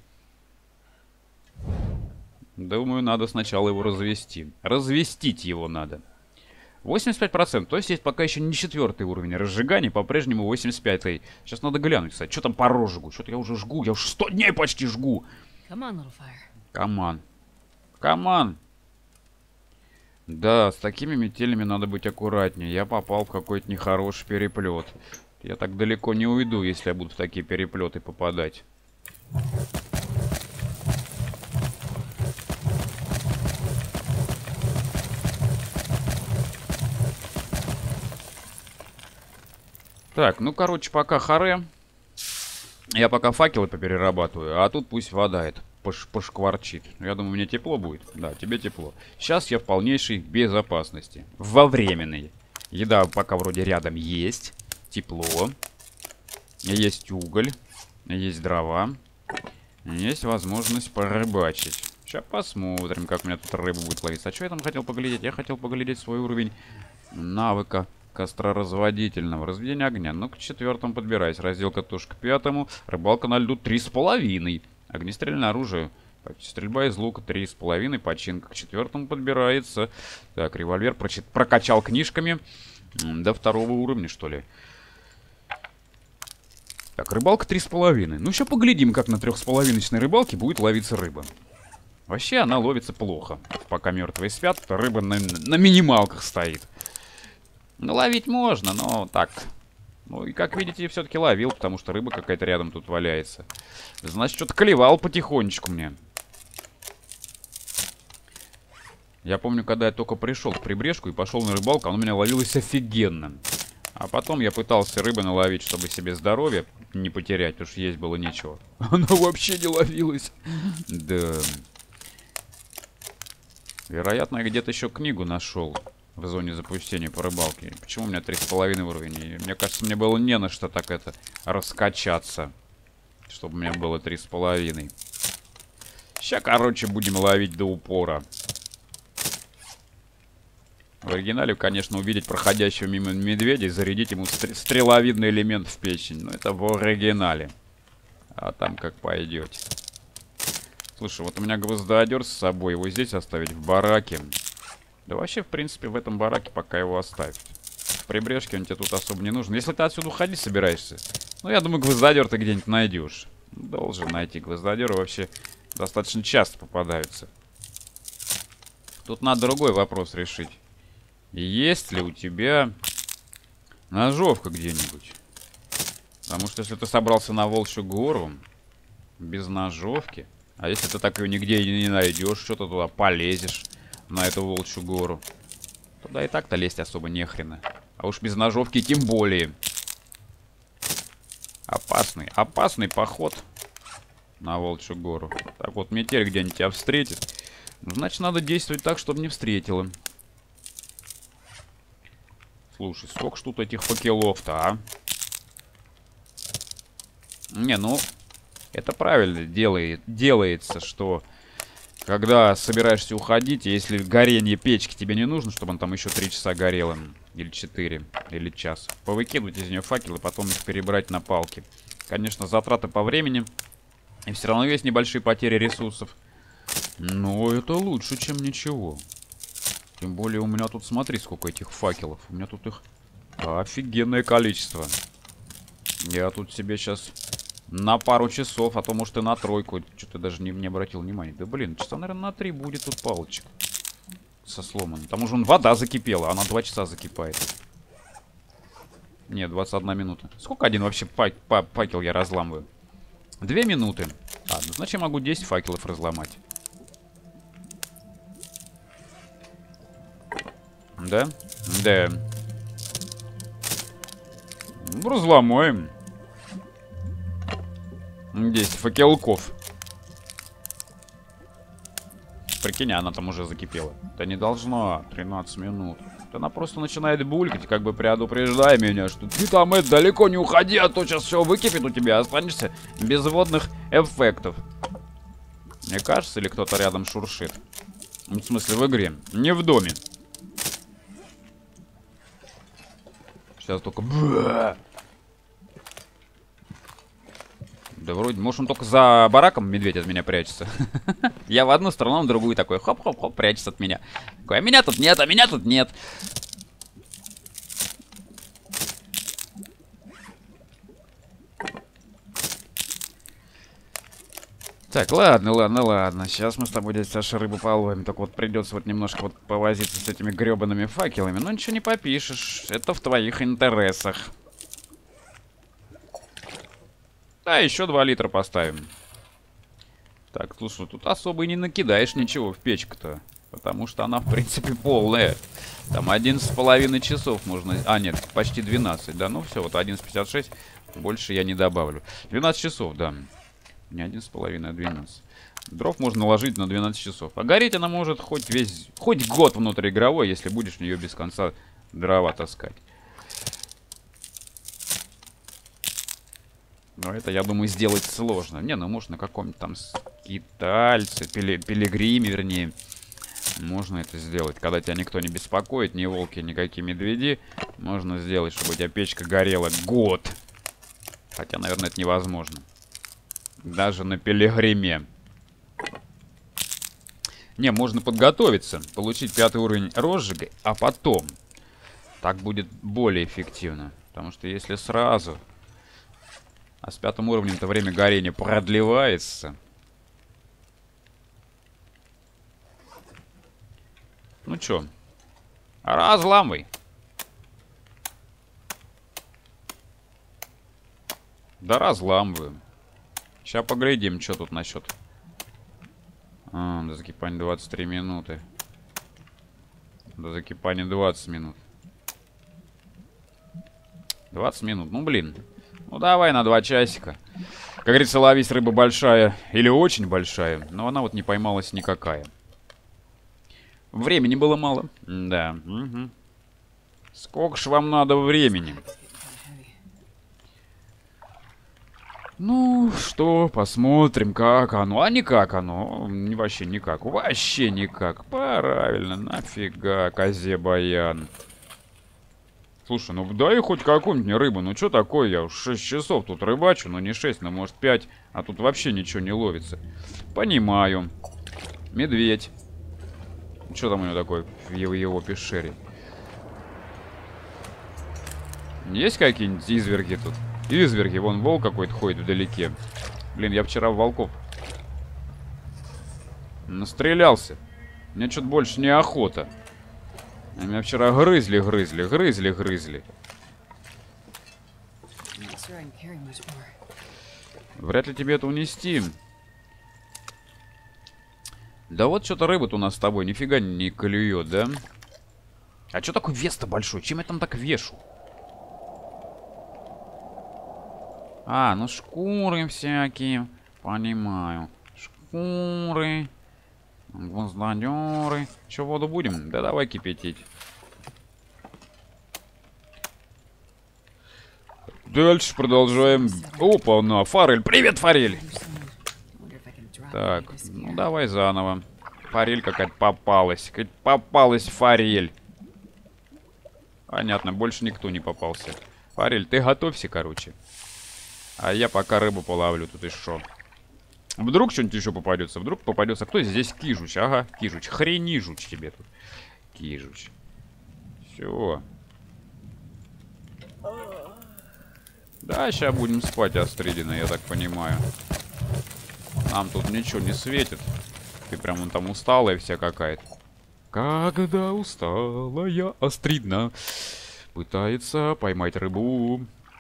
Думаю, надо сначала его развести. Развестить его надо. 85%. То есть пока еще не 4-й уровень разжигания, по-прежнему 85-й. Сейчас надо глянуть, кстати. Что там по розжигу? Что-то я уже жгу. Я уже 100 дней почти жгу. Каман. Да, с такими метелями надо быть аккуратнее. Я попал в какой-то нехороший переплет. Я так далеко не уйду, если я буду в такие переплеты попадать. Так, ну, короче, пока харе. Я пока факелы поперерабатываю, а тут пусть вода это пошкварчит. Я думаю, мне тепло будет. Да, тебе тепло. Сейчас я в полнейшей безопасности. Во временной. Еда пока вроде рядом есть. Тепло. Есть уголь. Есть дрова. Есть возможность порыбачить. Сейчас посмотрим, как у меня тут рыба будет ловиться. А что я там хотел поглядеть? Я хотел поглядеть свой уровень навыка Костроразводительного. Разведение огня. Ну, к 4-му подбирайся. Разделка тоже к 5-му. Рыбалка на льду 3,5. Огнестрельное оружие. Стрельба из лука 3,5. Починка к 4-му подбирается. Так, револьвер прокачал книжками. До 2-го уровня, что ли. Так, рыбалка 3,5. Ну, сейчас поглядим, как на 3,5-очной рыбалке будет ловиться рыба. Вообще она ловится плохо. Пока мертвые спят, рыба на минималках стоит. Ну, ловить можно, но так. Ну, и как видите, все-таки ловил, потому что рыба какая-то рядом тут валяется. Значит, что-то клевал потихонечку мне. Я помню, когда я только пришел в прибрежку и пошел на рыбалку, она у меня ловилась офигенно. А потом я пытался рыбы наловить, чтобы себе здоровье не потерять, потому что есть было нечего. Она вообще не ловилась. Да. Вероятно, я где-то еще книгу нашел в зоне запустения по рыбалке. Почему у меня 3,5 уровень? И мне кажется, мне было не на что так это раскачаться, чтобы у меня было 3,5. Сейчас, короче, будем ловить до упора. В оригинале, конечно, увидеть проходящего мимо медведя и зарядить ему стреловидный элемент в печень. Но это в оригинале. А там как пойдете. Слушай, вот у меня гвоздодер с собой. Его здесь оставить в бараке. Да вообще, в принципе, в этом бараке пока его оставить. В прибрежке он тебе тут особо не нужен. Если ты отсюда уходить собираешься, ну, я думаю, гвоздодер ты где-нибудь найдешь. Должен найти. Гвоздодеры вообще достаточно часто попадаются. Тут надо другой вопрос решить. Есть ли у тебя ножовка где-нибудь? Потому что если ты собрался на Волчью гору без ножовки, а если ты так ее нигде не найдешь, что ты туда полезешь на эту Волчью гору, туда и так-то лезть особо нехрена. А уж без ножовки тем более. Опасный поход на Волчью гору. Так вот, метель где-нибудь тебя встретит. Значит, надо действовать так, чтобы не встретила. Слушай, сколько ж тут этих факелов-то, а? Не, ну, это правильно делается, что когда собираешься уходить, если горение печки тебе не нужно, чтобы он там еще 3 часа горел, или 4, или час, повыкидывать из нее факелы, потом их перебрать на палки. Конечно, затраты по времени, и все равно есть небольшие потери ресурсов. Но это лучше, чем ничего. Тем более у меня тут, смотри, сколько этих факелов. У меня тут их офигенное количество. Я тут себе сейчас на пару часов, а то, может, и на тройку. Что-то даже не обратил внимания. Да, блин, часа, наверное, на 3 будет тут палочек. Со сломанным. Там уже вода закипела, она 2 часа закипает. Нет, 21 минута. Сколько один вообще факел я разламываю? 2 минуты. А, ну, значит, я могу 10 факелов разломать. Да? Да. Ну, разломаем. 10 факелков. Прикинь, она там уже закипела. Да не должна. 13 минут. Она просто начинает булькать, как бы предупреждая меня, что ты там далеко не уходи, а то сейчас все выкипит у тебя, останешься без водных эффектов. Мне кажется, или кто-то рядом шуршит? В смысле, в игре, не в доме. Сейчас только... Да вроде, может, он только за бараком медведь от меня прячется. Я в одну сторону, в другую такой хоп-хоп-хоп прячется от меня. Такой, а меня тут нет, а меня тут нет. Так, ладно. Сейчас мы с тобой, дядя Саша, рыбу половим. Так вот придется вот немножко вот повозиться с этими гребаными факелами. Но ничего не попишешь. Это в твоих интересах. Да, еще 2 литра поставим. Так, слушай, тут особо и не накидаешь ничего в печку-то. Потому что она, в принципе, полная. Там 11,5 часов можно... А, нет, почти 12, да? Ну все, вот 11,56. Больше я не добавлю. 12 часов, да. Не 11,5, а 12. Дров можно наложить на 12 часов. А гореть она может хоть год внутриигровой, если будешь в нее без конца дрова таскать. Но это, я думаю, сделать сложно. Не, ну может на каком-нибудь там скитальце, пилигриме, вернее. Можно это сделать, когда тебя никто не беспокоит, ни волки, никакие медведи. Можно сделать, чтобы у тебя печка горела год. Хотя, наверное, это невозможно. Даже на пилигриме. Не, можно подготовиться, получить 5-й уровень розжига, а потом. Так будет более эффективно. Потому что если сразу... А с 5-м уровнем-то время горения продлевается. Ну чё? Разламывай. Да разламываем. Сейчас поглядим, что тут насчет. До закипания 23 минуты. До закипания 20 минут. 20 минут, ну блин. Ну давай на 2 часика. Как говорится, ловись, рыба большая или очень большая. Но она вот не поймалась никакая. Времени было мало. Да. Угу. Сколько ж вам надо времени? Ну, что, посмотрим, как оно. А никак оно. Вообще никак. Вообще никак. Правильно, нафига, козе баян. Слушай, ну дай хоть какую-нибудь мне рыбу. Ну что такое, я уж 6 часов тут рыбачу. Ну не 6, но может 5. А тут вообще ничего не ловится. Понимаю. Медведь. Что там у него такое в его пещере? Есть какие-нибудь изверги тут? Изверги, вон волк какой-то ходит вдалеке. Блин, я вчера в волков настрелялся. Мне что-то больше не охота. Меня вчера грызли. Вряд ли тебе это унести. Да вот что-то рыба-то у нас с тобой нифига не клюет, да? А что такой вес-то большой? Чем я там так вешу? А, ну шкуры всякие. Понимаю. Шкуры. Гвоздодеры. Че, воду будем? Да давай кипятить. Дальше продолжаем. Опа, на, форель. Привет, форель. Так, ну давай заново. Форель какая-то попалась. Какая-то попалась форель. Понятно, больше никто не попался. Форель, ты готовься, короче. А я пока рыбу половлю, тут и шо. Вдруг что-нибудь еще попадется. Вдруг попадется. Кто здесь? Кижуч. Ага, Кижуч. Хрени жуч тебе тут. Кижуч. Все. Да, сейчас будем спать, Астридина, я так понимаю. Нам тут ничего не светит. Ты прям вон там усталая вся какая-то. Когда усталая Астридна пытается поймать рыбу.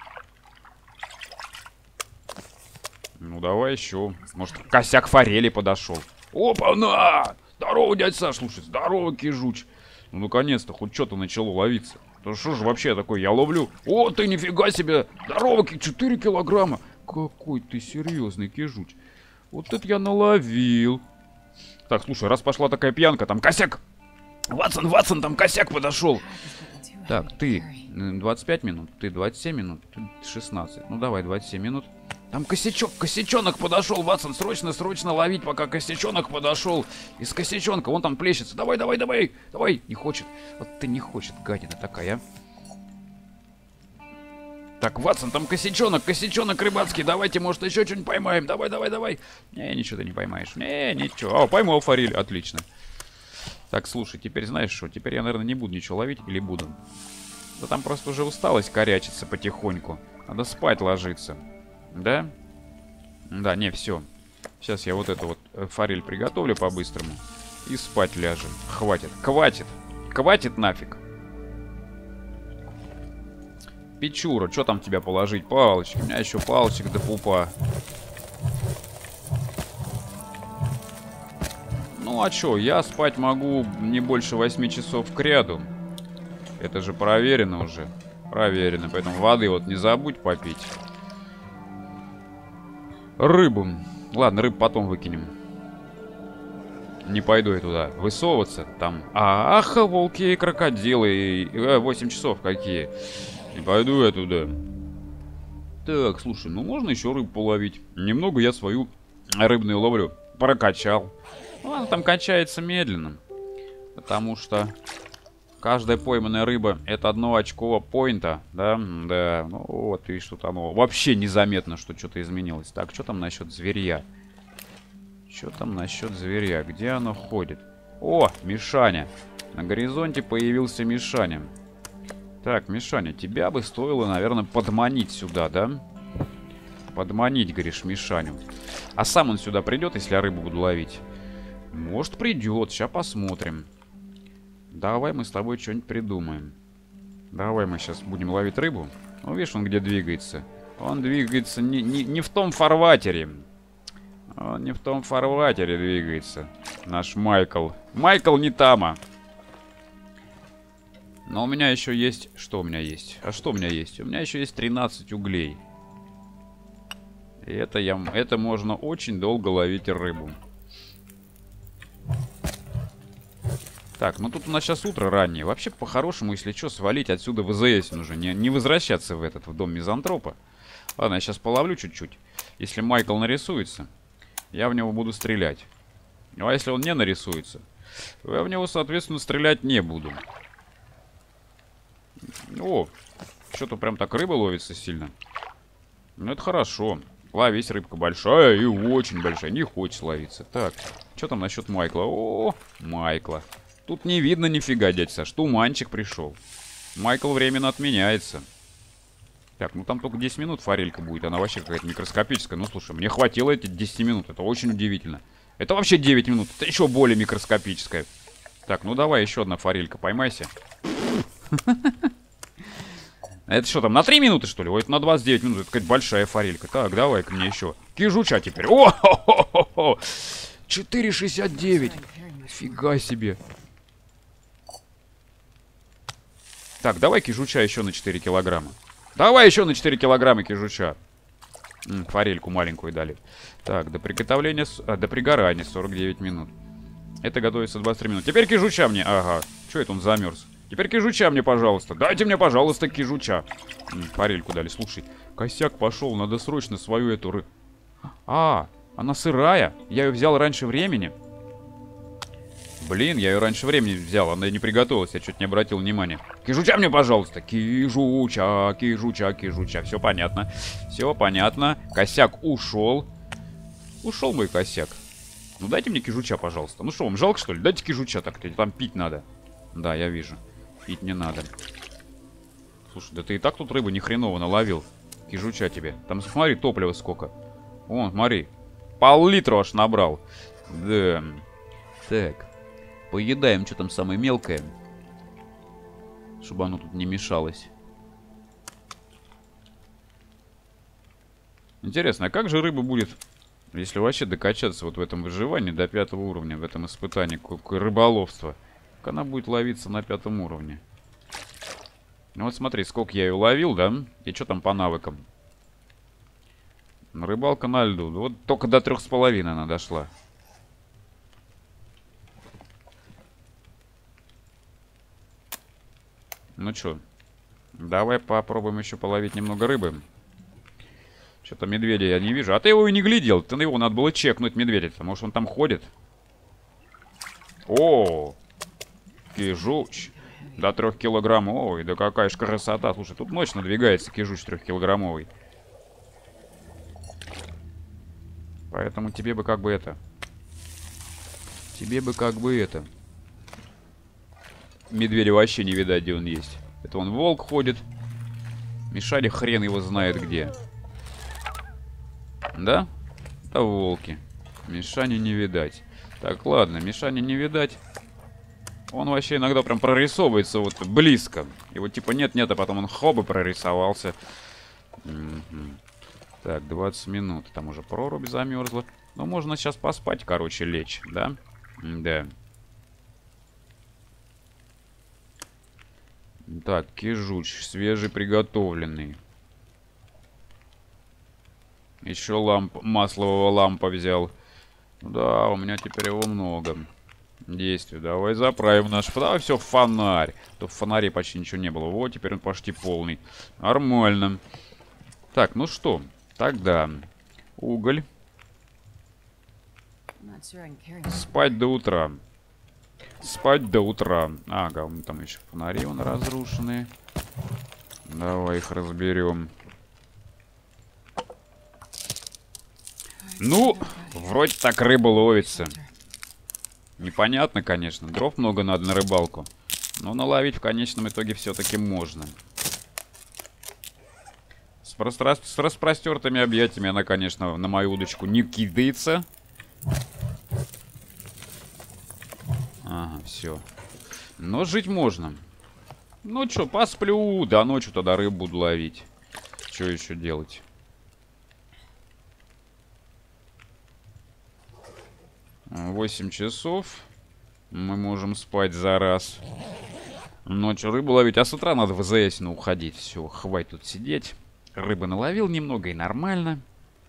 Ну давай еще. Может, косяк форели подошел. Опа-на! Здорово, дядь Саш. Слушай, здорово, Кижуч. Ну наконец-то хоть что-то начало ловиться. Да что же вообще такое я ловлю? О, ты нифига себе! Здорово, 4 килограмма. Какой ты серьезный, Кижуч. Вот это я наловил. Так, слушай, раз пошла такая пьянка, там косяк. Ватсон, там косяк подошел. Так, ты 25 минут, ты 27 минут, ты 16. Ну давай, 27 минут. Там косячонок подошел, Ватсон, срочно ловить, пока косячонок подошел. Из косячонка, вон там плещется. Давай, не хочет. Вот ты не хочет, гадина такая. Так, Ватсон, там косячонок рыбацкий. Давайте, может, еще что-нибудь поймаем. Давай. Не, ничего ты не поймаешь. Не, ничего. О, поймал форель, отлично. Так, слушай, теперь знаешь что? Теперь я, наверное, не буду ничего ловить или буду? Да там просто уже усталость корячится потихоньку. Надо спать ложиться. Да? Да, не, все. Сейчас я вот эту вот форель приготовлю по-быстрому. И спать ляжем. Хватит нафиг. Печура, что там тебя положить? Палочки. У меня еще палочек до пупа. Ну а что, я спать могу не больше 8 часов кряду. Это же проверено уже. Проверено, поэтому воды вот не забудь попить. Рыбу. Ладно, рыбу потом выкинем. Не пойду я туда высовываться. Там, ах, волки и крокодилы. 8 часов какие. Не пойду я туда. Так, слушай, ну можно еще рыбу половить. Немного я свою рыбную ловлю прокачал. Ну, она там качается медленно. Потому что каждая пойманная рыба это 1 очко поинта, да? Да, ну вот, видишь, тут оно вообще незаметно, что что-то изменилось. Так, что там насчет зверья? Что там насчет зверя? Где оно ходит? О, Мишаня. На горизонте появился Мишаня. Так, Мишаня, тебя бы стоило, наверное, подманить сюда, да? Подманить, говоришь, Мишаню. А сам он сюда придет, если я рыбу буду ловить? Может, придет. Сейчас посмотрим. Давай мы с тобой что-нибудь придумаем. Давай мы сейчас будем ловить рыбу. Ну, видишь, он где двигается. Он двигается не в том фарватере. Он не в том фарватере двигается. Наш Майкл. Майкл не тама. Но у меня еще есть... Что у меня есть? А что у меня есть? У меня еще есть 13 углей. И это можно очень долго ловить рыбу. Так, ну тут у нас сейчас утро раннее. Вообще, по-хорошему, если что, свалить отсюда в ВЗС нужно. Не возвращаться в дом мизантропа. Ладно, я сейчас половлю чуть-чуть. Если Майкл нарисуется, я в него буду стрелять. Ну, а если он не нарисуется, я в него, соответственно, стрелять не буду. О, что-то прям так рыба ловится сильно. Ну, это хорошо. Ловись, рыбка большая и очень большая. Не хочет ловиться. Так, что там насчет Майкла? О, Майкла. Тут не видно нифига, дядь Саш. Туманчик пришел. Майкл временно отменяется. Так, ну там только 10 минут форелька будет. Она вообще какая-то микроскопическая. Ну, слушай, мне хватило эти 10 минут. Это очень удивительно. Это вообще 9 минут. Это еще более микроскопическая. Так, ну давай еще одна форелька. Поймайся. Это что там, на 3 минуты, что ли? Ой, это на 29 минут. Это какая-то большая форелька. Так, давай-ка мне еще. Кижуча теперь. О-хо-хо-хо-хо! 4,69. Фига себе. Так, давай кижуча еще на 4 килограмма. Давай еще на 4 килограмма кижуча. Форельку маленькую дали. Так, до приготовления... до пригорания 49 минут. Это готовится 23 минут. Теперь кижуча мне. Ага. Что это он замерз? Теперь кижуча мне, пожалуйста. Дайте мне, пожалуйста, кижуча. Форельку дали. Слушай, косяк пошел. Надо срочно свою эту... А, она сырая. Я ее взял раньше времени. Блин, я ее раньше времени взял. Она не приготовилась. Я что-то не обратил внимания. Кижуча мне, пожалуйста. Кижуча, кижуча, кижуча. Все понятно. Все понятно. Косяк ушел. Ушел мой косяк. Ну дайте мне кижуча, пожалуйста. Ну что, вам жалко, что ли? Дайте кижуча так-то. Там пить надо. Да, я вижу. Пить не надо. Слушай, да ты и так тут рыбу ни хреново наловил. Кижуча тебе. Там, смотри, топлива сколько. Вон, смотри. Пол-литра аж набрал. Да. Так. Поедаем, что там самое мелкое. Чтобы оно тут не мешалось. Интересно, а как же рыба будет, если вообще докачаться вот в этом выживании до 5 уровня, в этом испытании рыболовства? Как она будет ловиться на 5 уровне? Ну вот смотри, сколько я ее ловил, да? И что там по навыкам? Рыбалка на льду. Вот только до 3,5 она дошла. Ну что, давай попробуем еще половить немного рыбы. Что-то медведя я не вижу. А ты его и не глядел. Ты на его надо было чекнуть, медведя. Потому что он там ходит. О, кижуч. До 3 килограмм. Ой, да какая ж красота. Слушай, тут ночь надвигается, кижуч 3-килограммовый. Поэтому тебе бы как бы это... Тебе бы как бы это... Медведя вообще не видать, где он есть. Это он волк ходит. Мишаня хрен его знает где. Да? Это волки. Мишаня не видать. Так, ладно, Мишаня не видать. Он вообще иногда прям прорисовывается вот близко. Его типа нет-нет, а потом он хоба прорисовался. Так, 20 минут. Там уже прорубь замерзла. Ну, можно сейчас поспать, короче, лечь, да? Да. Так, кижуч, свежеприготовленный. Еще маслового лампа взял. Да, у меня теперь его много. Действие. Давай заправим наш... Давай все, фонарь. То в фонаре почти ничего не было. Вот, теперь он почти полный. Нормально. Так, ну что? Тогда уголь. Спать до утра. Спать до утра. Ага, там еще фонари вон разрушенные. Давай их разберем. Ну, вроде так рыба ловится. Непонятно, конечно. Дров много надо на рыбалку. Но наловить в конечном итоге все-таки можно. С распростертыми объятиями она, конечно, на мою удочку не кидается. Ага, все. Но жить можно. Ну что, посплю. До ночи тогда рыбу буду ловить. Что еще делать? — 8 часов. Мы можем спать за раз. Ночью рыбу ловить. А с утра надо в ВЗС уходить. Все, хватит тут сидеть. Рыбы наловил немного и нормально.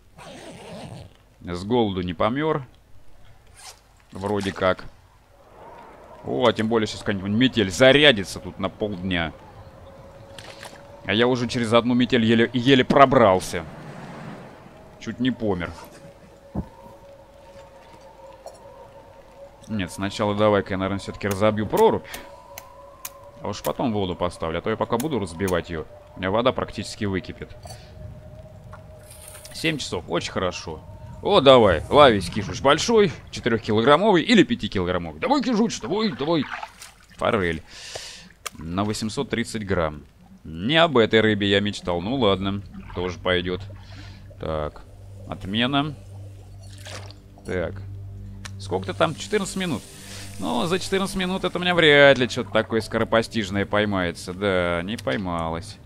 С голоду не помер. Вроде как. О, тем более сейчас какая-нибудь метель зарядится тут на полдня. А я уже через одну метель еле пробрался. Чуть не помер. Нет, сначала давай-ка я, наверное, все-таки разобью прорубь. А уж потом воду поставлю. А то я пока буду разбивать ее, у меня вода практически выкипит. 7 часов, очень хорошо. О, давай, ловись, кишуч большой, 4-килограммовый или 5-килограммовый. Давай, кишуч, давай. Форель. На 830 грамм. Не об этой рыбе я мечтал. Ну ладно, тоже пойдет. Так, отмена. Так, сколько-то там? 14 минут. Ну, за 14 минут это у меня вряд ли что-то такое скоропостижное поймается. Да, не поймалось.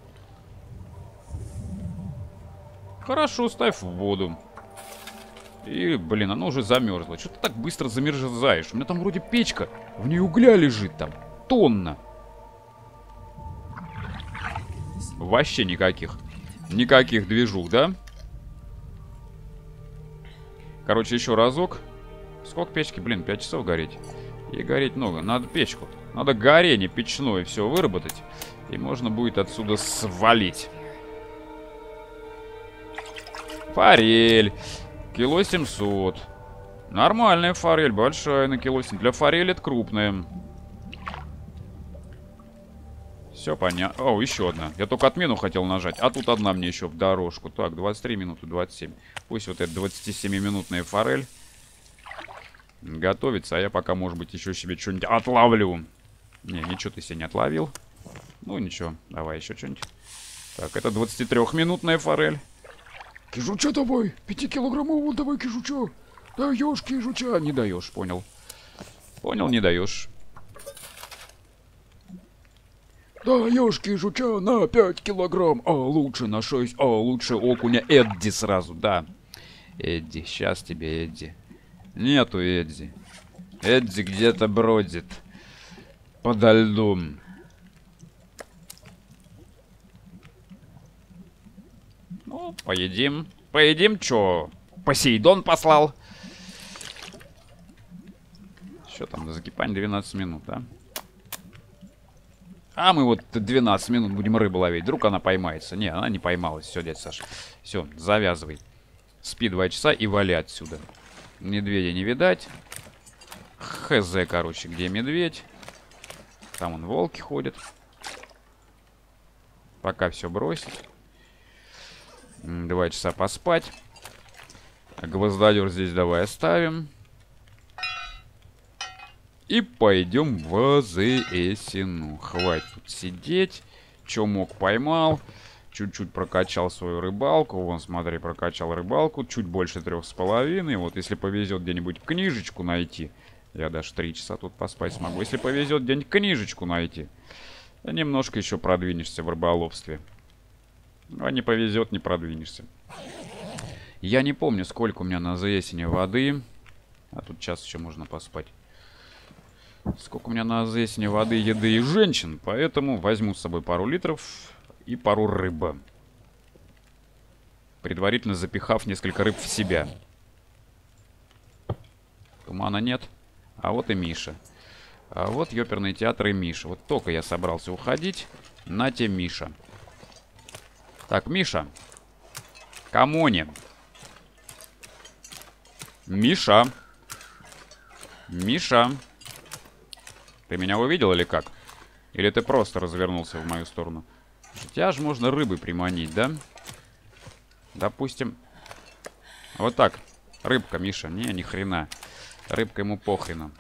Хорошо, ставь в воду. И, блин, оно уже замерзло. Что ты так быстро замерзаешь? У меня там вроде печка. В ней угля лежит там. Тонна. Вообще никаких. Никаких движух, да? Короче, еще разок. Сколько печки? Блин, 5 часов гореть. И гореть много. Надо печку. Надо горение печное все выработать. И можно будет отсюда свалить. Форель. Кило 700. Нормальная форель. Большая на кило 700. Для форели это крупная. Все понятно. О, еще одна. Я только отмену хотел нажать. А тут одна мне еще в дорожку. Так, 23 минуты 27. Пусть вот эта 27-минутная форель готовится. А я пока, может быть, еще себе что-нибудь отловлю. Не, ничего ты себе не отловил. Ну, ничего. Давай еще что-нибудь. Так, это 23-минутная форель. Кижуча давай. 5-килограммового давай, кижуча. Даешь, кижуча. Не даешь, понял. Понял, не даешь. Даешь, кижуча, на 5 килограмм. А лучше на 6. А лучше окуня Эдди сразу, да. Эдди, сейчас тебе Эдди. Нету Эдди. Эдди где-то бродит. Подо льдом. Ну, поедим. Поедим, чё? Посейдон послал. Что там, до закипания 12 минут, да? А мы вот 12 минут будем рыбу ловить. Вдруг она поймается. Не, она не поймалась. Все, дядя Саша. Все, завязывай. Спи 2 часа и вали отсюда. Медведя не видать. Хз, короче, где медведь? Там вон волки ходят. Пока все бросить. 2 часа поспать. Гвоздодер здесь давай оставим. И пойдем в АЗСину. Хватит тут сидеть. Че мог, поймал. Чуть-чуть прокачал свою рыбалку. Вон, смотри, прокачал рыбалку. Чуть больше 3,5. Вот если повезет где-нибудь книжечку найти. Я даже 3 часа тут поспать смогу. Если повезет где-нибудь книжечку найти. Немножко еще продвинешься в рыболовстве. А не повезет, не продвинешься. Я не помню, сколько у меня на АЗСине воды. А тут час еще можно поспать. Сколько у меня на АЗСине воды, еды и женщин. Поэтому возьму с собой пару литров и пару рыбы. Предварительно запихав несколько рыб в себя. Тумана нет. А вот и Миша. А вот ёперный театр и Миша. Вот только я собрался уходить. На те Миша. Так, Миша. Камони. Миша. Миша. Ты меня увидел или как? Или ты просто развернулся в мою сторону? Тебя же можно рыбой приманить, да? Допустим. Вот так. Рыбка, Миша. Не, ни хрена. Рыбка ему похрену.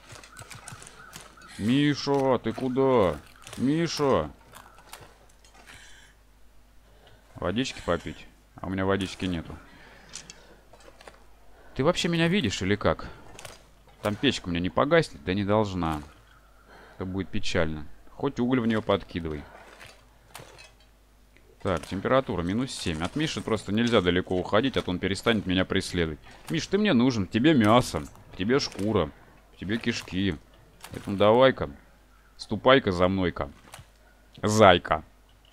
Миша, ты куда? Миша. Водички попить? А у меня водички нету. Ты вообще меня видишь или как? Там печка у меня не погаснет? Да не должна. Это будет печально. Хоть уголь в нее подкидывай. Так, температура -7. От Миши просто нельзя далеко уходить, а то он перестанет меня преследовать. Миш, ты мне нужен. Тебе мясо. Тебе шкура. Тебе кишки. Поэтому давай-ка. Ступай-ка за мной-ка. Зайка.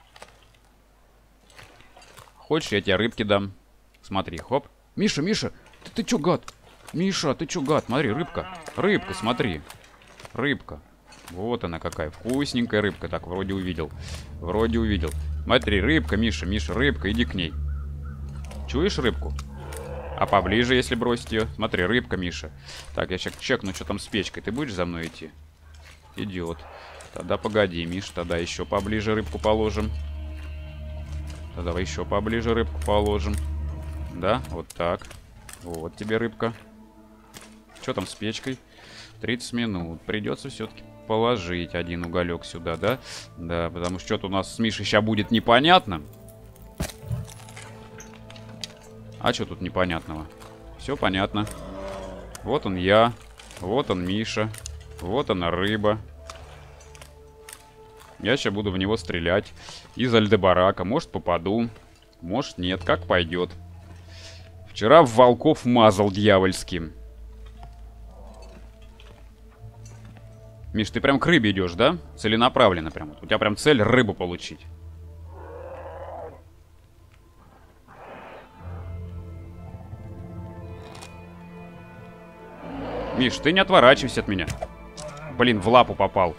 Хочешь, я тебе рыбки дам? Смотри, хоп. Миша, Миша, ты чё, гад? Миша, ты чё, гад? Смотри, рыбка. Рыбка, смотри. Рыбка. Вот она какая. Вкусненькая рыбка. Так, вроде увидел. Вроде увидел. Смотри, рыбка, Миша, Миша, рыбка, иди к ней. Чуешь рыбку? А поближе, если бросить ее. Смотри, рыбка, Миша. Так, я сейчас чекну, что там с печкой. Ты будешь за мной идти? Идет. Тогда погоди, Миш, тогда еще поближе рыбку положим. Тогда давай еще поближе рыбку положим. Да, вот так. Вот тебе рыбка. Что там с печкой? 30 минут. Придется все-таки положить один уголек сюда, да? Да, потому что что-то у нас с Мишей сейчас будет непонятно. А что тут непонятного? Все понятно. Вот он я. Вот он Миша. Вот она рыба. Я сейчас буду в него стрелять. Из Альдебарака. Может попаду. Может нет. Как пойдет. Вчера в волков мазал дьявольским. Миш, ты прям к рыбе идешь, да? Целенаправленно прям. У тебя прям цель рыбу получить. Миш, ты не отворачивайся от меня. Блин, в лапу попал.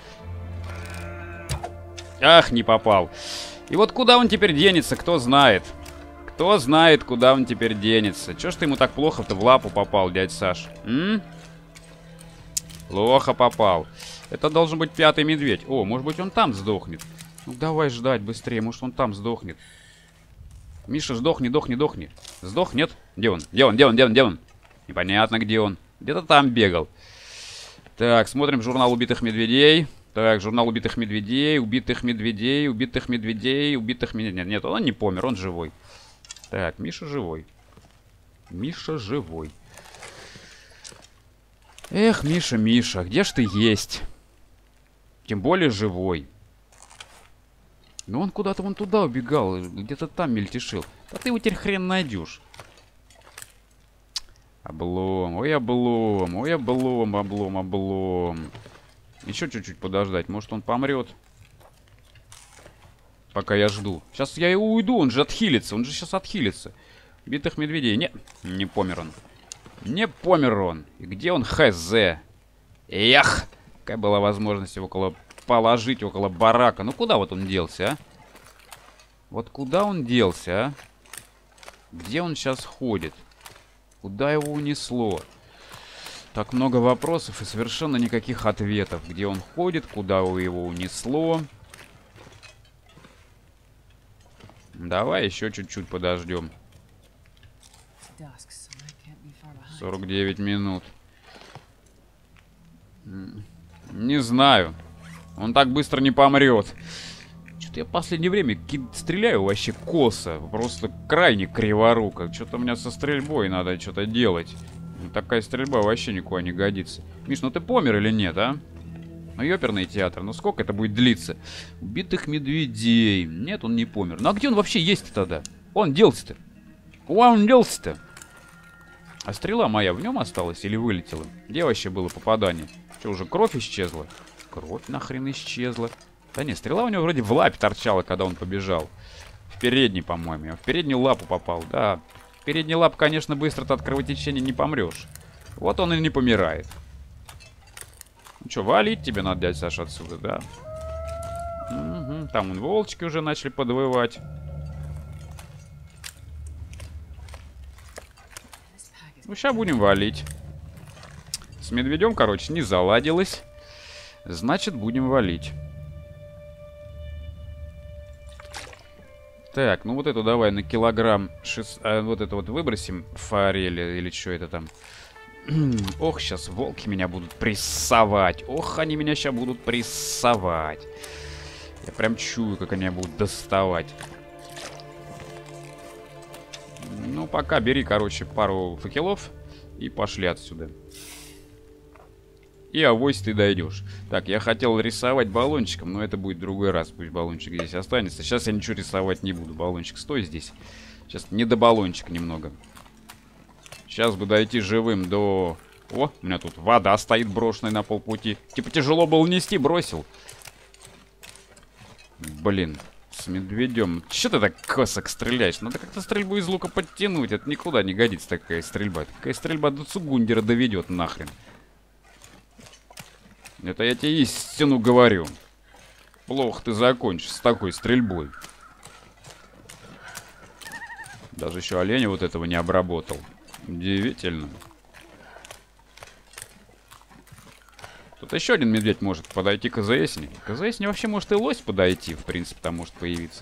Ах, не попал. И вот куда он теперь денется, кто знает. Кто знает, куда он теперь денется. Чё ж ты ему так плохо-то в лапу попал, дядь Саш? Плохо попал. Это должен быть 5-й медведь. О, может быть он там сдохнет. Ну давай ждать быстрее, может он там сдохнет. Миша, сдохни, дохни, дохни. Сдох, нет? Где он? Где он, где он, где он, где он? Непонятно, где он. Где-то там бегал. Так, смотрим журнал убитых медведей. Так, журнал убитых медведей, убитых медведей, убитых медведей, убитых медведей. Нет, нет, он не помер, он живой. Так, Миша живой. Миша живой. Эх, Миша, Миша, где ж ты есть? Тем более живой. Ну он куда-то вон туда убегал, где-то там мельтешил. Да ты его теперь хрен найдешь. Облом, ой, облом, ой, облом, облом, облом. Еще чуть-чуть подождать, может он помрет. Пока я жду. Сейчас я и уйду, он же отхилится, он же сейчас отхилится. Битых медведей, не помер он. Не помер он. И где он, хз? Эх, какая была возможность его положить около барака. Ну куда вот он делся, а? Вот куда он делся, а? Где он сейчас ходит? Куда его унесло? Так много вопросов и совершенно никаких ответов. Где он ходит, куда его унесло. Давай еще чуть-чуть подождем. 49 минут. Не знаю. Он так быстро не помрет. Что-то я в последнее время стреляю вообще косо. Просто крайне криворуко. Что-то у меня со стрельбой надо что-то делать. Такая стрельба вообще никуда не годится. Миш, ну ты помер или нет, а? Ну, ёперный театр. Ну, сколько это будет длиться? Убитых медведей. Нет, он не помер. Ну, а где он вообще есть тогда? Он делся-то. Куда он делся-то? А стрела моя в нем осталась или вылетела? Где вообще было попадание? Что, уже кровь исчезла? Кровь нахрен исчезла. Да нет, стрела у него вроде в лапе торчала, когда он побежал. В передний, по-моему. Я в переднюю лапу попал, да. В передней лап, конечно, быстро-то от кровотечения не помрешь. Вот он и не помирает. Ну что, валить тебе надо, дядь Саша, отсюда, да? Угу. Там вон волчки уже начали подвывать. Ну, сейчас будем валить. С медведем, короче, не заладилось. Значит, будем валить. Так, ну вот эту давай на килограмм вот это вот выбросим. Форель или что это там. Ох, сейчас волки меня будут прессовать. Ох, они меня сейчас будут прессовать. Я прям чую, как они будут доставать. Ну, пока бери, короче, пару факелов и пошли отсюда. И авось ты дойдешь. Так, я хотел рисовать баллончиком, но это будет в другой раз. Пусть баллончик здесь останется. Сейчас я ничего рисовать не буду. Баллончик, стой здесь. Сейчас не до баллончика немного. Сейчас бы дойти живым до... О, у меня тут вода стоит брошенная на полпути. Типа тяжело было нести, бросил. Блин, с медведем. Че ты так косок стреляешь? Надо как-то стрельбу из лука подтянуть. Это никуда не годится такая стрельба. Такая стрельба до Цугундера доведет нахрен. Это я тебе истину говорю. Плохо ты закончишь с такой стрельбой. Даже еще оленя вот этого не обработал. Удивительно. Тут еще один медведь может подойти к КЗСне. КЗСне вообще может и лось подойти, в принципе, там может появиться.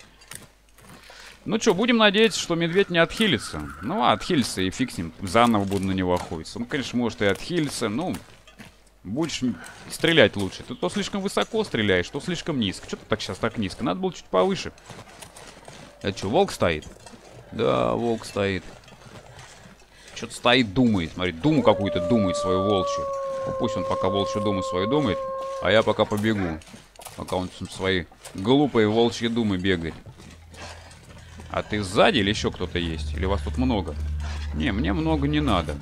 Ну что, будем надеяться, что медведь не отхилится. Ну, а отхилится и фиг с ним. Заново буду на него охотиться. Он, конечно, может и отхилиться, ну... Будешь стрелять лучше. Ты то слишком высоко стреляешь, то слишком низко. Что ты так сейчас так низко? Надо было чуть повыше. Это что, волк стоит? Да, волк стоит. Что-то стоит, думает. Смотри, думу какую-то думает свою волчью. Ну, пусть он пока волчью думу свою думает, а я пока побегу. Пока он свои глупые волчьи думы бегает. А ты сзади или еще кто-то есть? Или вас тут много? Не, мне много не надо.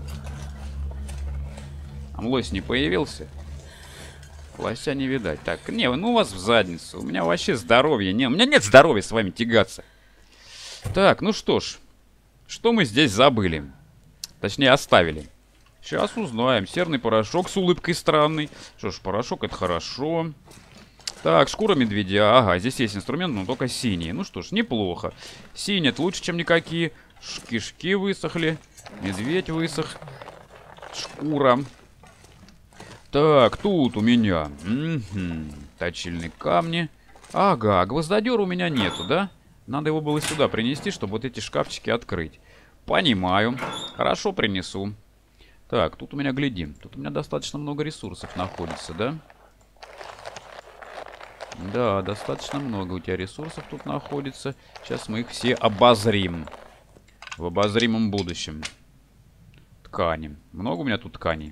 Там лось не появился. Лося не видать. Так, не, ну у вас в задницу. У меня вообще здоровья не. У меня нет здоровья с вами тягаться. Так, ну что ж. Что мы здесь забыли? Точнее, оставили. Сейчас узнаем. Серный порошок с улыбкой странной. Что ж, порошок это хорошо. Так, шкура медведя. Ага, здесь есть инструмент, но только синий. Ну что ж, неплохо. Синий это лучше, чем никакие. Кишки высохли. Медведь высох. Шкура. Так, тут у меня точильные камни. Ага, гвоздодера у меня нету, да? Надо его было сюда принести, чтобы вот эти шкафчики открыть. Понимаю. Хорошо, принесу. Так, тут у меня, гляди. Тут у меня достаточно много ресурсов находится, да? Да, достаточно много у тебя ресурсов тут находится. Сейчас мы их все обозрим. В обозримом будущем. Ткани. Много у меня тут тканей?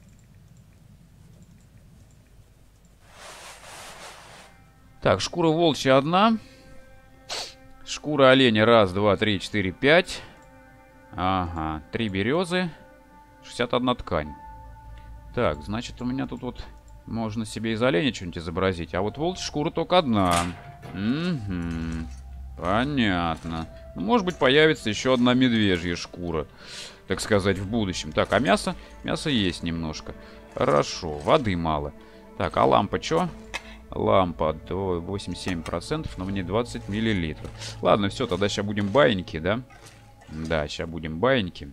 Так, шкура волчья одна. Шкура оленя раз, два, три, четыре, пять. Ага, 3 березы. 61 ткань. Так, значит, у меня тут вот можно себе из оленя что-нибудь изобразить. А вот волчья шкура только одна. Угу. Понятно. Ну, может быть, появится еще одна медвежья шкура. Так сказать, в будущем. Так, а мясо? Мясо есть немножко. Хорошо, воды мало. Так, а лампа что? Лампа до 87%, но мне 20 миллилитров. Ладно, все, тогда сейчас будем баиньки, да? Да, сейчас будем баиньки.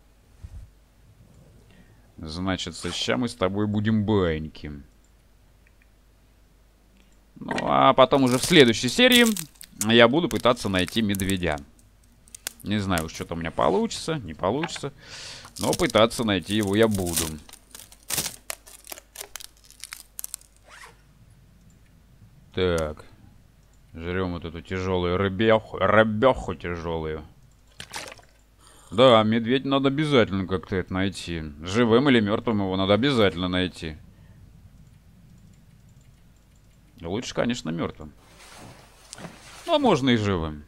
Значит, сейчас мы с тобой будем баиньки. Ну, а потом уже в следующей серии я буду пытаться найти медведя. Не знаю, что там у меня получится, не получится. Но пытаться найти его я буду. Так. Жрем вот эту тяжелую рыбеху тяжелую. Да, медведь надо обязательно как-то это найти. Живым или мертвым его надо обязательно найти. Лучше, конечно, мертвым. Но можно и живым.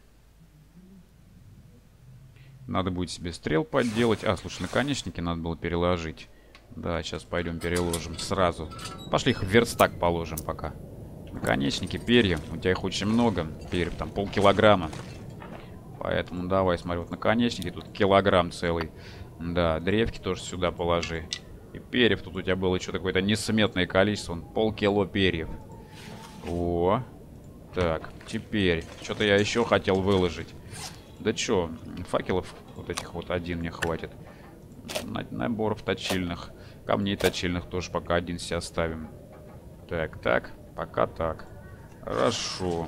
Надо будет себе стрел подделать. А, слушай, наконечники надо было переложить. Да, сейчас пойдем переложим сразу. Пошли их в верстак положим пока. Наконечники, перья. У тебя их очень много. Перьев там полкилограмма. Поэтому давай, смотри, вот наконечники. Тут килограмм целый. Да, древки тоже сюда положи. И перьев тут у тебя было еще какое-то несметное количество. Вон, полкило перьев. О, так, теперь. Что-то я еще хотел выложить. Да чё, факелов вот этих вот один мне хватит. Наборов точильных. Камней точильных тоже пока один себе оставим. Так, так, пока так. Хорошо.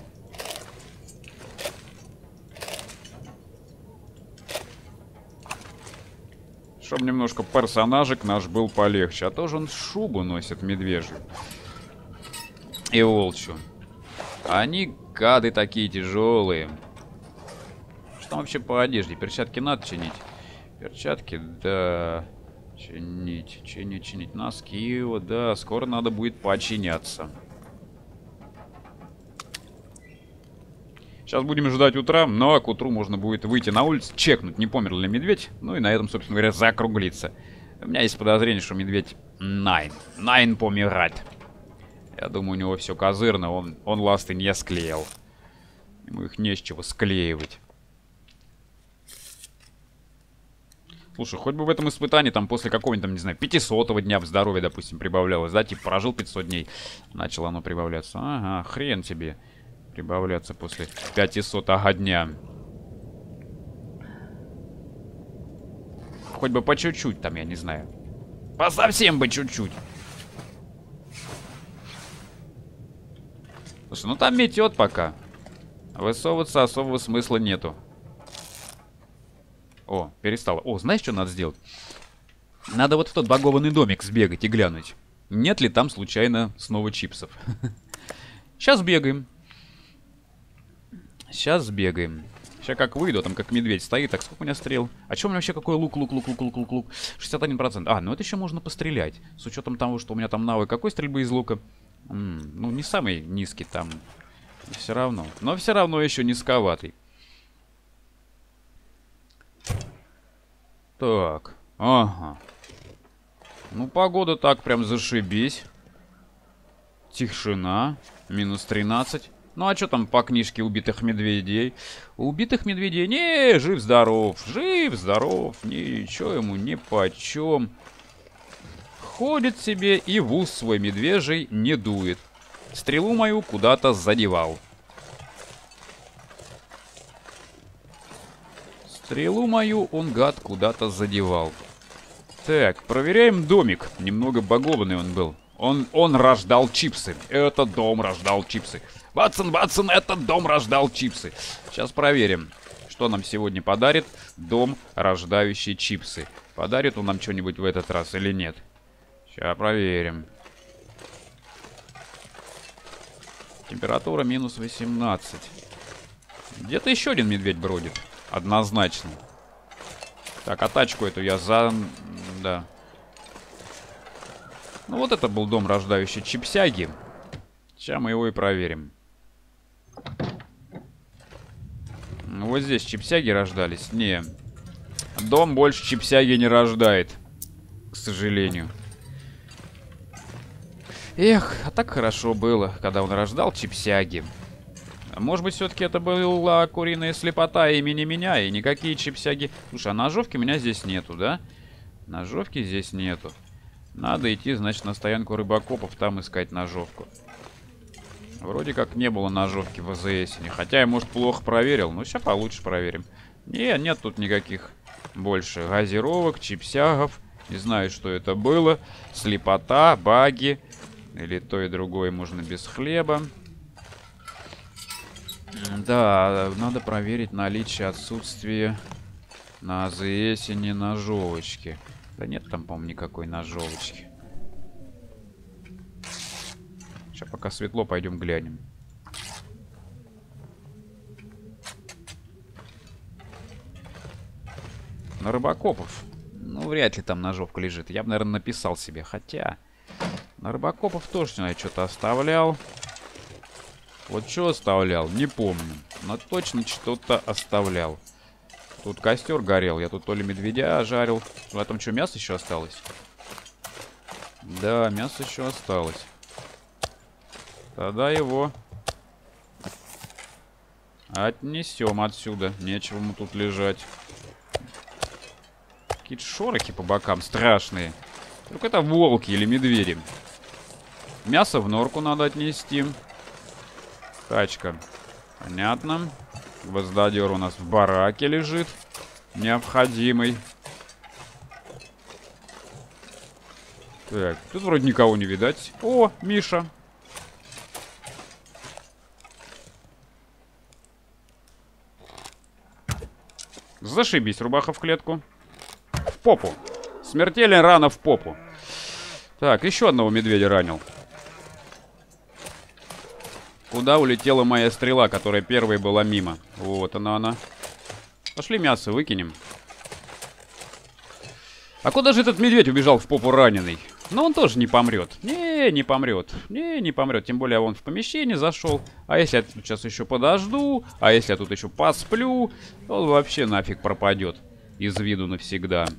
Чтобы немножко персонажик наш был полегче. А то же он шубу носит медвежью. И волчью. Они, гады, такие тяжелые. Что там вообще по одежде? Перчатки надо чинить? Перчатки, да. Чинить. Носки, вот, да. Скоро надо будет починяться. Сейчас будем ждать утра, но к утру можно будет выйти на улицу, чекнуть, не помер ли медведь. Ну и на этом, собственно говоря, закруглиться. У меня есть подозрение, что медведь Найн помирать. Я думаю, у него все козырно, он ласты не склеил. Ему их не с чего склеивать. Слушай, хоть бы в этом испытании, там, после какого-нибудь, там, не знаю, 500-го дня в здоровье, допустим, прибавлялось, да? Типа, прожил 500 дней, начало оно прибавляться. Ага, хрен тебе. Прибавляться после 500-го дня. Хоть бы по чуть-чуть там, я не знаю. По совсем бы чуть-чуть. Слушай, ну там метет пока. Высовываться особого смысла нету. О, перестало. О, знаешь, что надо сделать? Надо вот в тот багованный домик сбегать и глянуть. Нет ли там случайно снова чипсов? Сейчас бегаем. Сейчас сбегаем. Сейчас как выйду, там как медведь стоит. Так, сколько у меня стрел? А что у меня вообще какой лук? 61%. А, ну это еще можно пострелять. С учетом того, что у меня там навык какой стрельбы из лука? Ну, не самый низкий там. Все равно. Но все равно еще низковатый. Так. Ага. Ну, погода так прям зашибись. Тишина. Минус 13. Ну, а что там по книжке убитых медведей? У убитых медведей, не, жив-здоров, ничего ему нипочем. Ходит себе и в ус свой медвежий не дует. Стрелу мою куда-то задевал. Стрелу мою он, гад, куда-то задевал. Так, проверяем домик. Немного багованный он был. Он рождал чипсы. Этот дом рождал чипсы. Ватсон, этот дом рождал чипсы. Сейчас проверим, что нам сегодня подарит дом, рождающий чипсы. Подарит он нам что-нибудь в этот раз или нет? Сейчас проверим. Температура минус 18. Где-то еще один медведь бродит. Однозначно. Так, а тачку эту я Да. Ну вот это был дом, рождающий чипсяги. Сейчас мы его и проверим. Вот здесь чипсяги рождались. Не. Дом больше чипсяги не рождает. К сожалению. Эх, а так хорошо было, когда он рождал чипсяги. Может быть, все-таки это была куриная слепота имени меня, и никакие чипсяги... Слушай, а ножовки у меня здесь нету, да? Ножовки здесь нету. Надо идти, значит, на стоянку рыбакопов, там искать ножовку. Вроде как не было ножовки в АЗС. Хотя я, может, плохо проверил. Но сейчас получше проверим. Нет тут никаких больше газировок, чипсягов. Не знаю, что это было. Слепота, баги. Или то и другое можно без хлеба. Да, надо проверить наличие, отсутствие на АЗС не ножовочки. Да нет там, по-моему, никакой ножовочки. Сейчас пока светло, пойдем глянем. На рыбакопов. Ну, вряд ли там ножовка лежит. Я бы, наверное, написал себе. Хотя, на рыбакопов тоже я что-то оставлял. Вот что оставлял, не помню. Но точно что-то оставлял. Тут костер горел. Я тут то ли медведя жарил. В этом что, мясо еще осталось? Да, мясо еще осталось. Тогда его отнесем отсюда. Нечего ему тут лежать. Какие-то шорохи по бокам страшные. Только это волки или медведи. Мясо в норку надо отнести. Тачка. Понятно. Гвоздодер у нас в бараке лежит. Необходимый. Так, тут вроде никого не видать. О, Миша. Зашибись, рубаха в клетку. В попу. Смертельная рана в попу. Так, еще одного медведя ранил. Куда улетела моя стрела, которая первой была мимо? Вот она. Пошли мясо выкинем. А куда же этот медведь убежал в попу раненый? Но он тоже не помрет. Не помрет. Не помрет. Тем более он в помещение зашел. А если я тут сейчас еще подожду? А если я тут еще посплю? То он вообще нафиг пропадет. Из виду навсегда.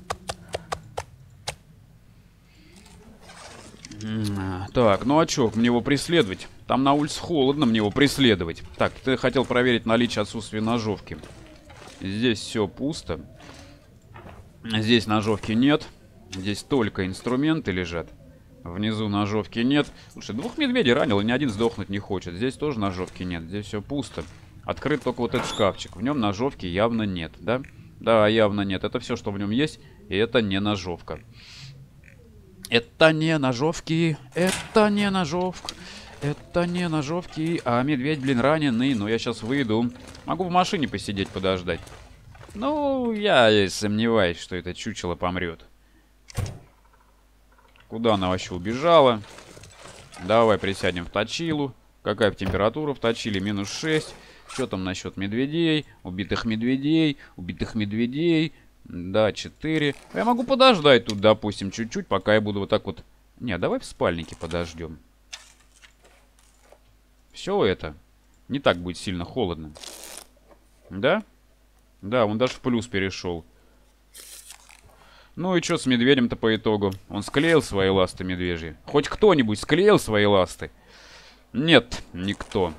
Так, ну а чё, мне его преследовать? Там на улице холодно, мне его преследовать. Так, ты хотел проверить наличие отсутствия ножовки. Здесь все пусто. Здесь ножовки нет. Здесь только инструменты лежат. Внизу ножовки нет. Слушай, 2 медведей ранил, и ни один сдохнуть не хочет. Здесь тоже ножовки нет. Здесь все пусто. Открыт только вот этот шкафчик. В нем ножовки явно нет, да? Да, явно нет. Это все, что в нем есть. И это не ножовка. Это не ножовки. Это не ножовка. Это не ножовки. А медведь, блин, раненый. Но я сейчас выйду. Могу в машине посидеть, подождать. Ну, я сомневаюсь, что это чучело помрет. Куда она вообще убежала? Давай присядем в точилу. Какая температура в точиле? -6. Что там насчет медведей? Убитых медведей. Убитых медведей. Да, 4. Я могу подождать тут, допустим, чуть-чуть, пока я буду вот так вот... Не, давай в спальнике подождем. Все это. Не так будет сильно холодно. Да? Да, он даже в плюс перешел. Ну и что с медведем-то по итогу? Он склеил свои ласты медвежьи? Хоть кто-нибудь склеил свои ласты? Нет, никто.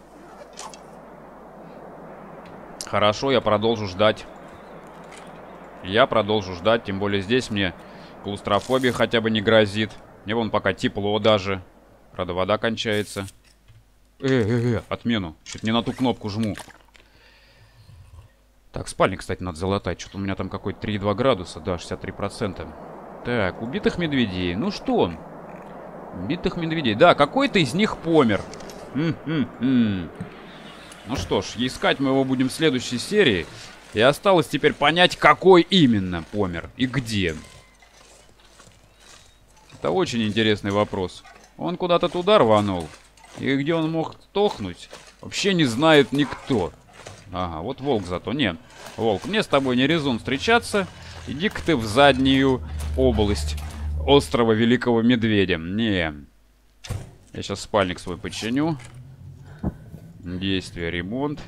Хорошо, я продолжу ждать. Я продолжу ждать, тем более здесь мне клаустрофобия хотя бы не грозит. Мне вон пока тепло даже. Правда, вода кончается. Отмену. Чуть не на ту кнопку жму. Так, спальник, кстати, надо залатать. Что-то у меня там какой-то 3,2 градуса. Да, 63%. Так, убитых медведей. Ну что? Убитых медведей. Да, какой-то из них помер. Ну что ж, искать мы его будем в следующей серии. И осталось теперь понять, какой именно помер и где. Это очень интересный вопрос. Он куда-то туда рванул. И где он мог сдохнуть, вообще не знает никто. Ага, вот волк зато. Нет, волк, мне с тобой не резон встречаться. Иди-ка ты в заднюю область острова Великого Медведя. Не. Я сейчас спальник свой починю. Действие, ремонт.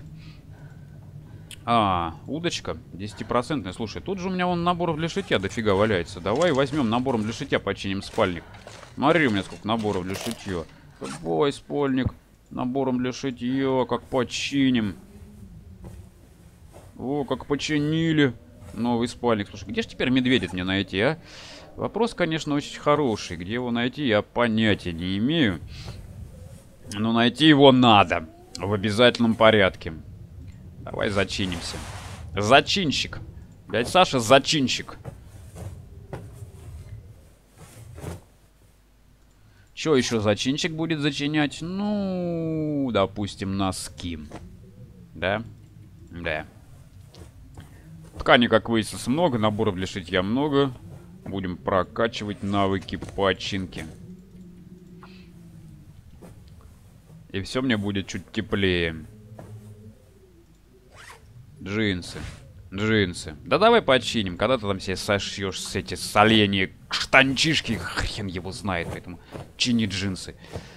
А, удочка 10%. Слушай, тут же у меня вон наборов для шитья дофига валяется. Давай возьмем набором для шитья, починим спальник. Смотри, у меня сколько наборов для шитья. Давай, спальник, набором для шитья, как починим. О, как починили. Новый спальник. Слушай, где же теперь медведя мне найти, а? Вопрос, конечно, очень хороший. Где его найти, я понятия не имею. Но найти его надо. В обязательном порядке. Давай зачинимся. Зачинщик. Блядь, Саша, зачинщик. Что еще зачинщик будет зачинять? Ну, допустим, носки. Да? Да. Ткани, как выяснилось, много. Наборов для шитья много. Будем прокачивать навыки починки. И все мне будет чуть теплее. Джинсы. Джинсы. Да давай починим. Когда ты там себе сошьешь с эти соленья штанчишки, хрен его знает. Поэтому чини джинсы.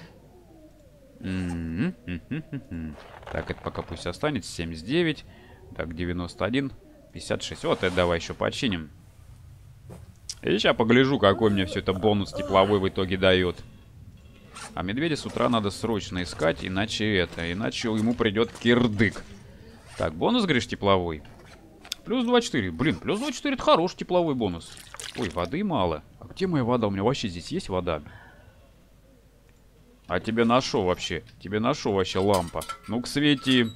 Так, это пока пусть останется. 79. Так, 91. 56. Вот это давай еще починим. И сейчас погляжу, какой мне все это бонус тепловой в итоге дает. А медведя с утра надо срочно искать, иначе ему придет кирдык. Так, бонус, говоришь, тепловой. Плюс 24. Блин, плюс 24 это хороший тепловой бонус. Ой, воды мало. А где моя вода? У меня вообще здесь есть вода? А тебе на шо вообще? Тебе на шо вообще лампа? Ну-ка, свети.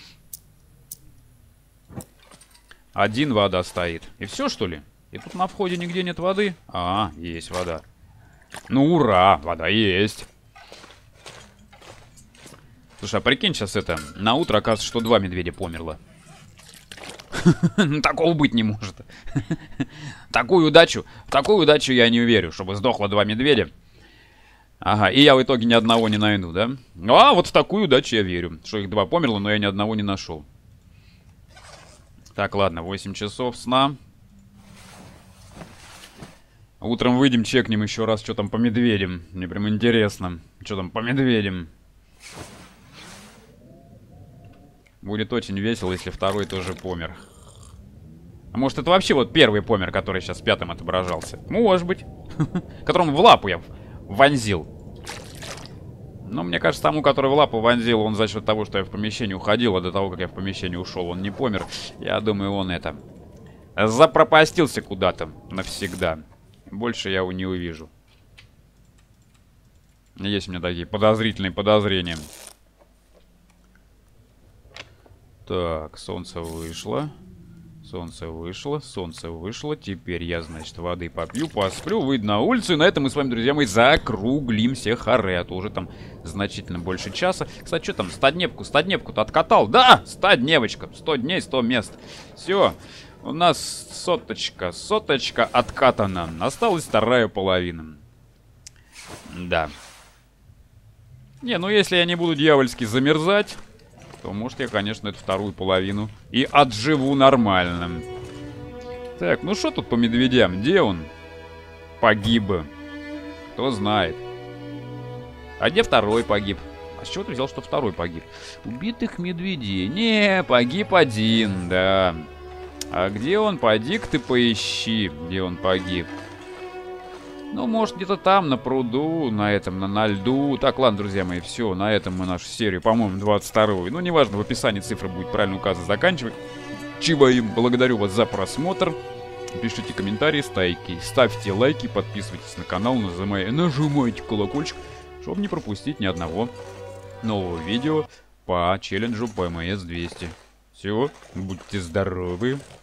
1 вода стоит. И все, что ли? И тут на входе нигде нет воды? А, есть вода. Ну, ура! Вода есть. Слушай, а прикинь, сейчас это... На утро оказывается, что 2 медведя померло. Такого быть не может. В такую удачу я не верю, чтобы сдохло 2 медведя. Ага, и я в итоге ни одного не найду, да? А, вот в такую удачу я верю. Что их 2 померло, но я ни одного не нашел. Так, ладно, 8 часов сна. Утром выйдем, чекнем еще раз, что там по медведям. Мне прям интересно, что там по медведям. Будет очень весело, если второй тоже помер. А может, это вообще вот первый помер, который сейчас 5-м отображался? Может быть. Которому в лапу я вонзил. Но мне кажется, тому, который в лапу вонзил, он за счет того, что я в помещение уходил, а до того, как я в помещение ушел, он не помер. Я думаю, он это... запропастился куда-то навсегда. Больше я его не увижу. Есть у меня такие подозрительные подозрения. Так, солнце вышло. Солнце вышло, солнце вышло. Теперь я, значит, воды попью, посплю, выйду на улицу. И на этом мы с вами, друзья мои, закруглимся харе. А то уже там значительно больше часа. Кстати, что там, 100-дневку-то откатал? Да, 100-дневочка, 100 дней, 100 мест. Все, у нас соточка откатана. Осталась вторая половина. Да. Не, ну если я не буду дьявольски замерзать... то, может, я, конечно, эту вторую половину и отживу нормально. Так, ну что тут по медведям? Где он? Погиб. Кто знает. А где второй погиб? А с чего ты взял, что второй погиб? Убитых медведей. Не, погиб один, да. А где он? Поди-ка ты поищи, где он погиб. Ну, может, где-то там, на пруду, на льду. Так, ладно, друзья мои, все, на этом мы нашу серию, по-моему, 22-ю. Ну, неважно, в описании цифра будет правильно указана, заканчивать. Чибаим, благодарю вас за просмотр. Пишите комментарии, ставьте лайки, подписывайтесь на канал, нажимайте колокольчик, чтобы не пропустить ни одного нового видео по челленджу PMS 200. Все, будьте здоровы.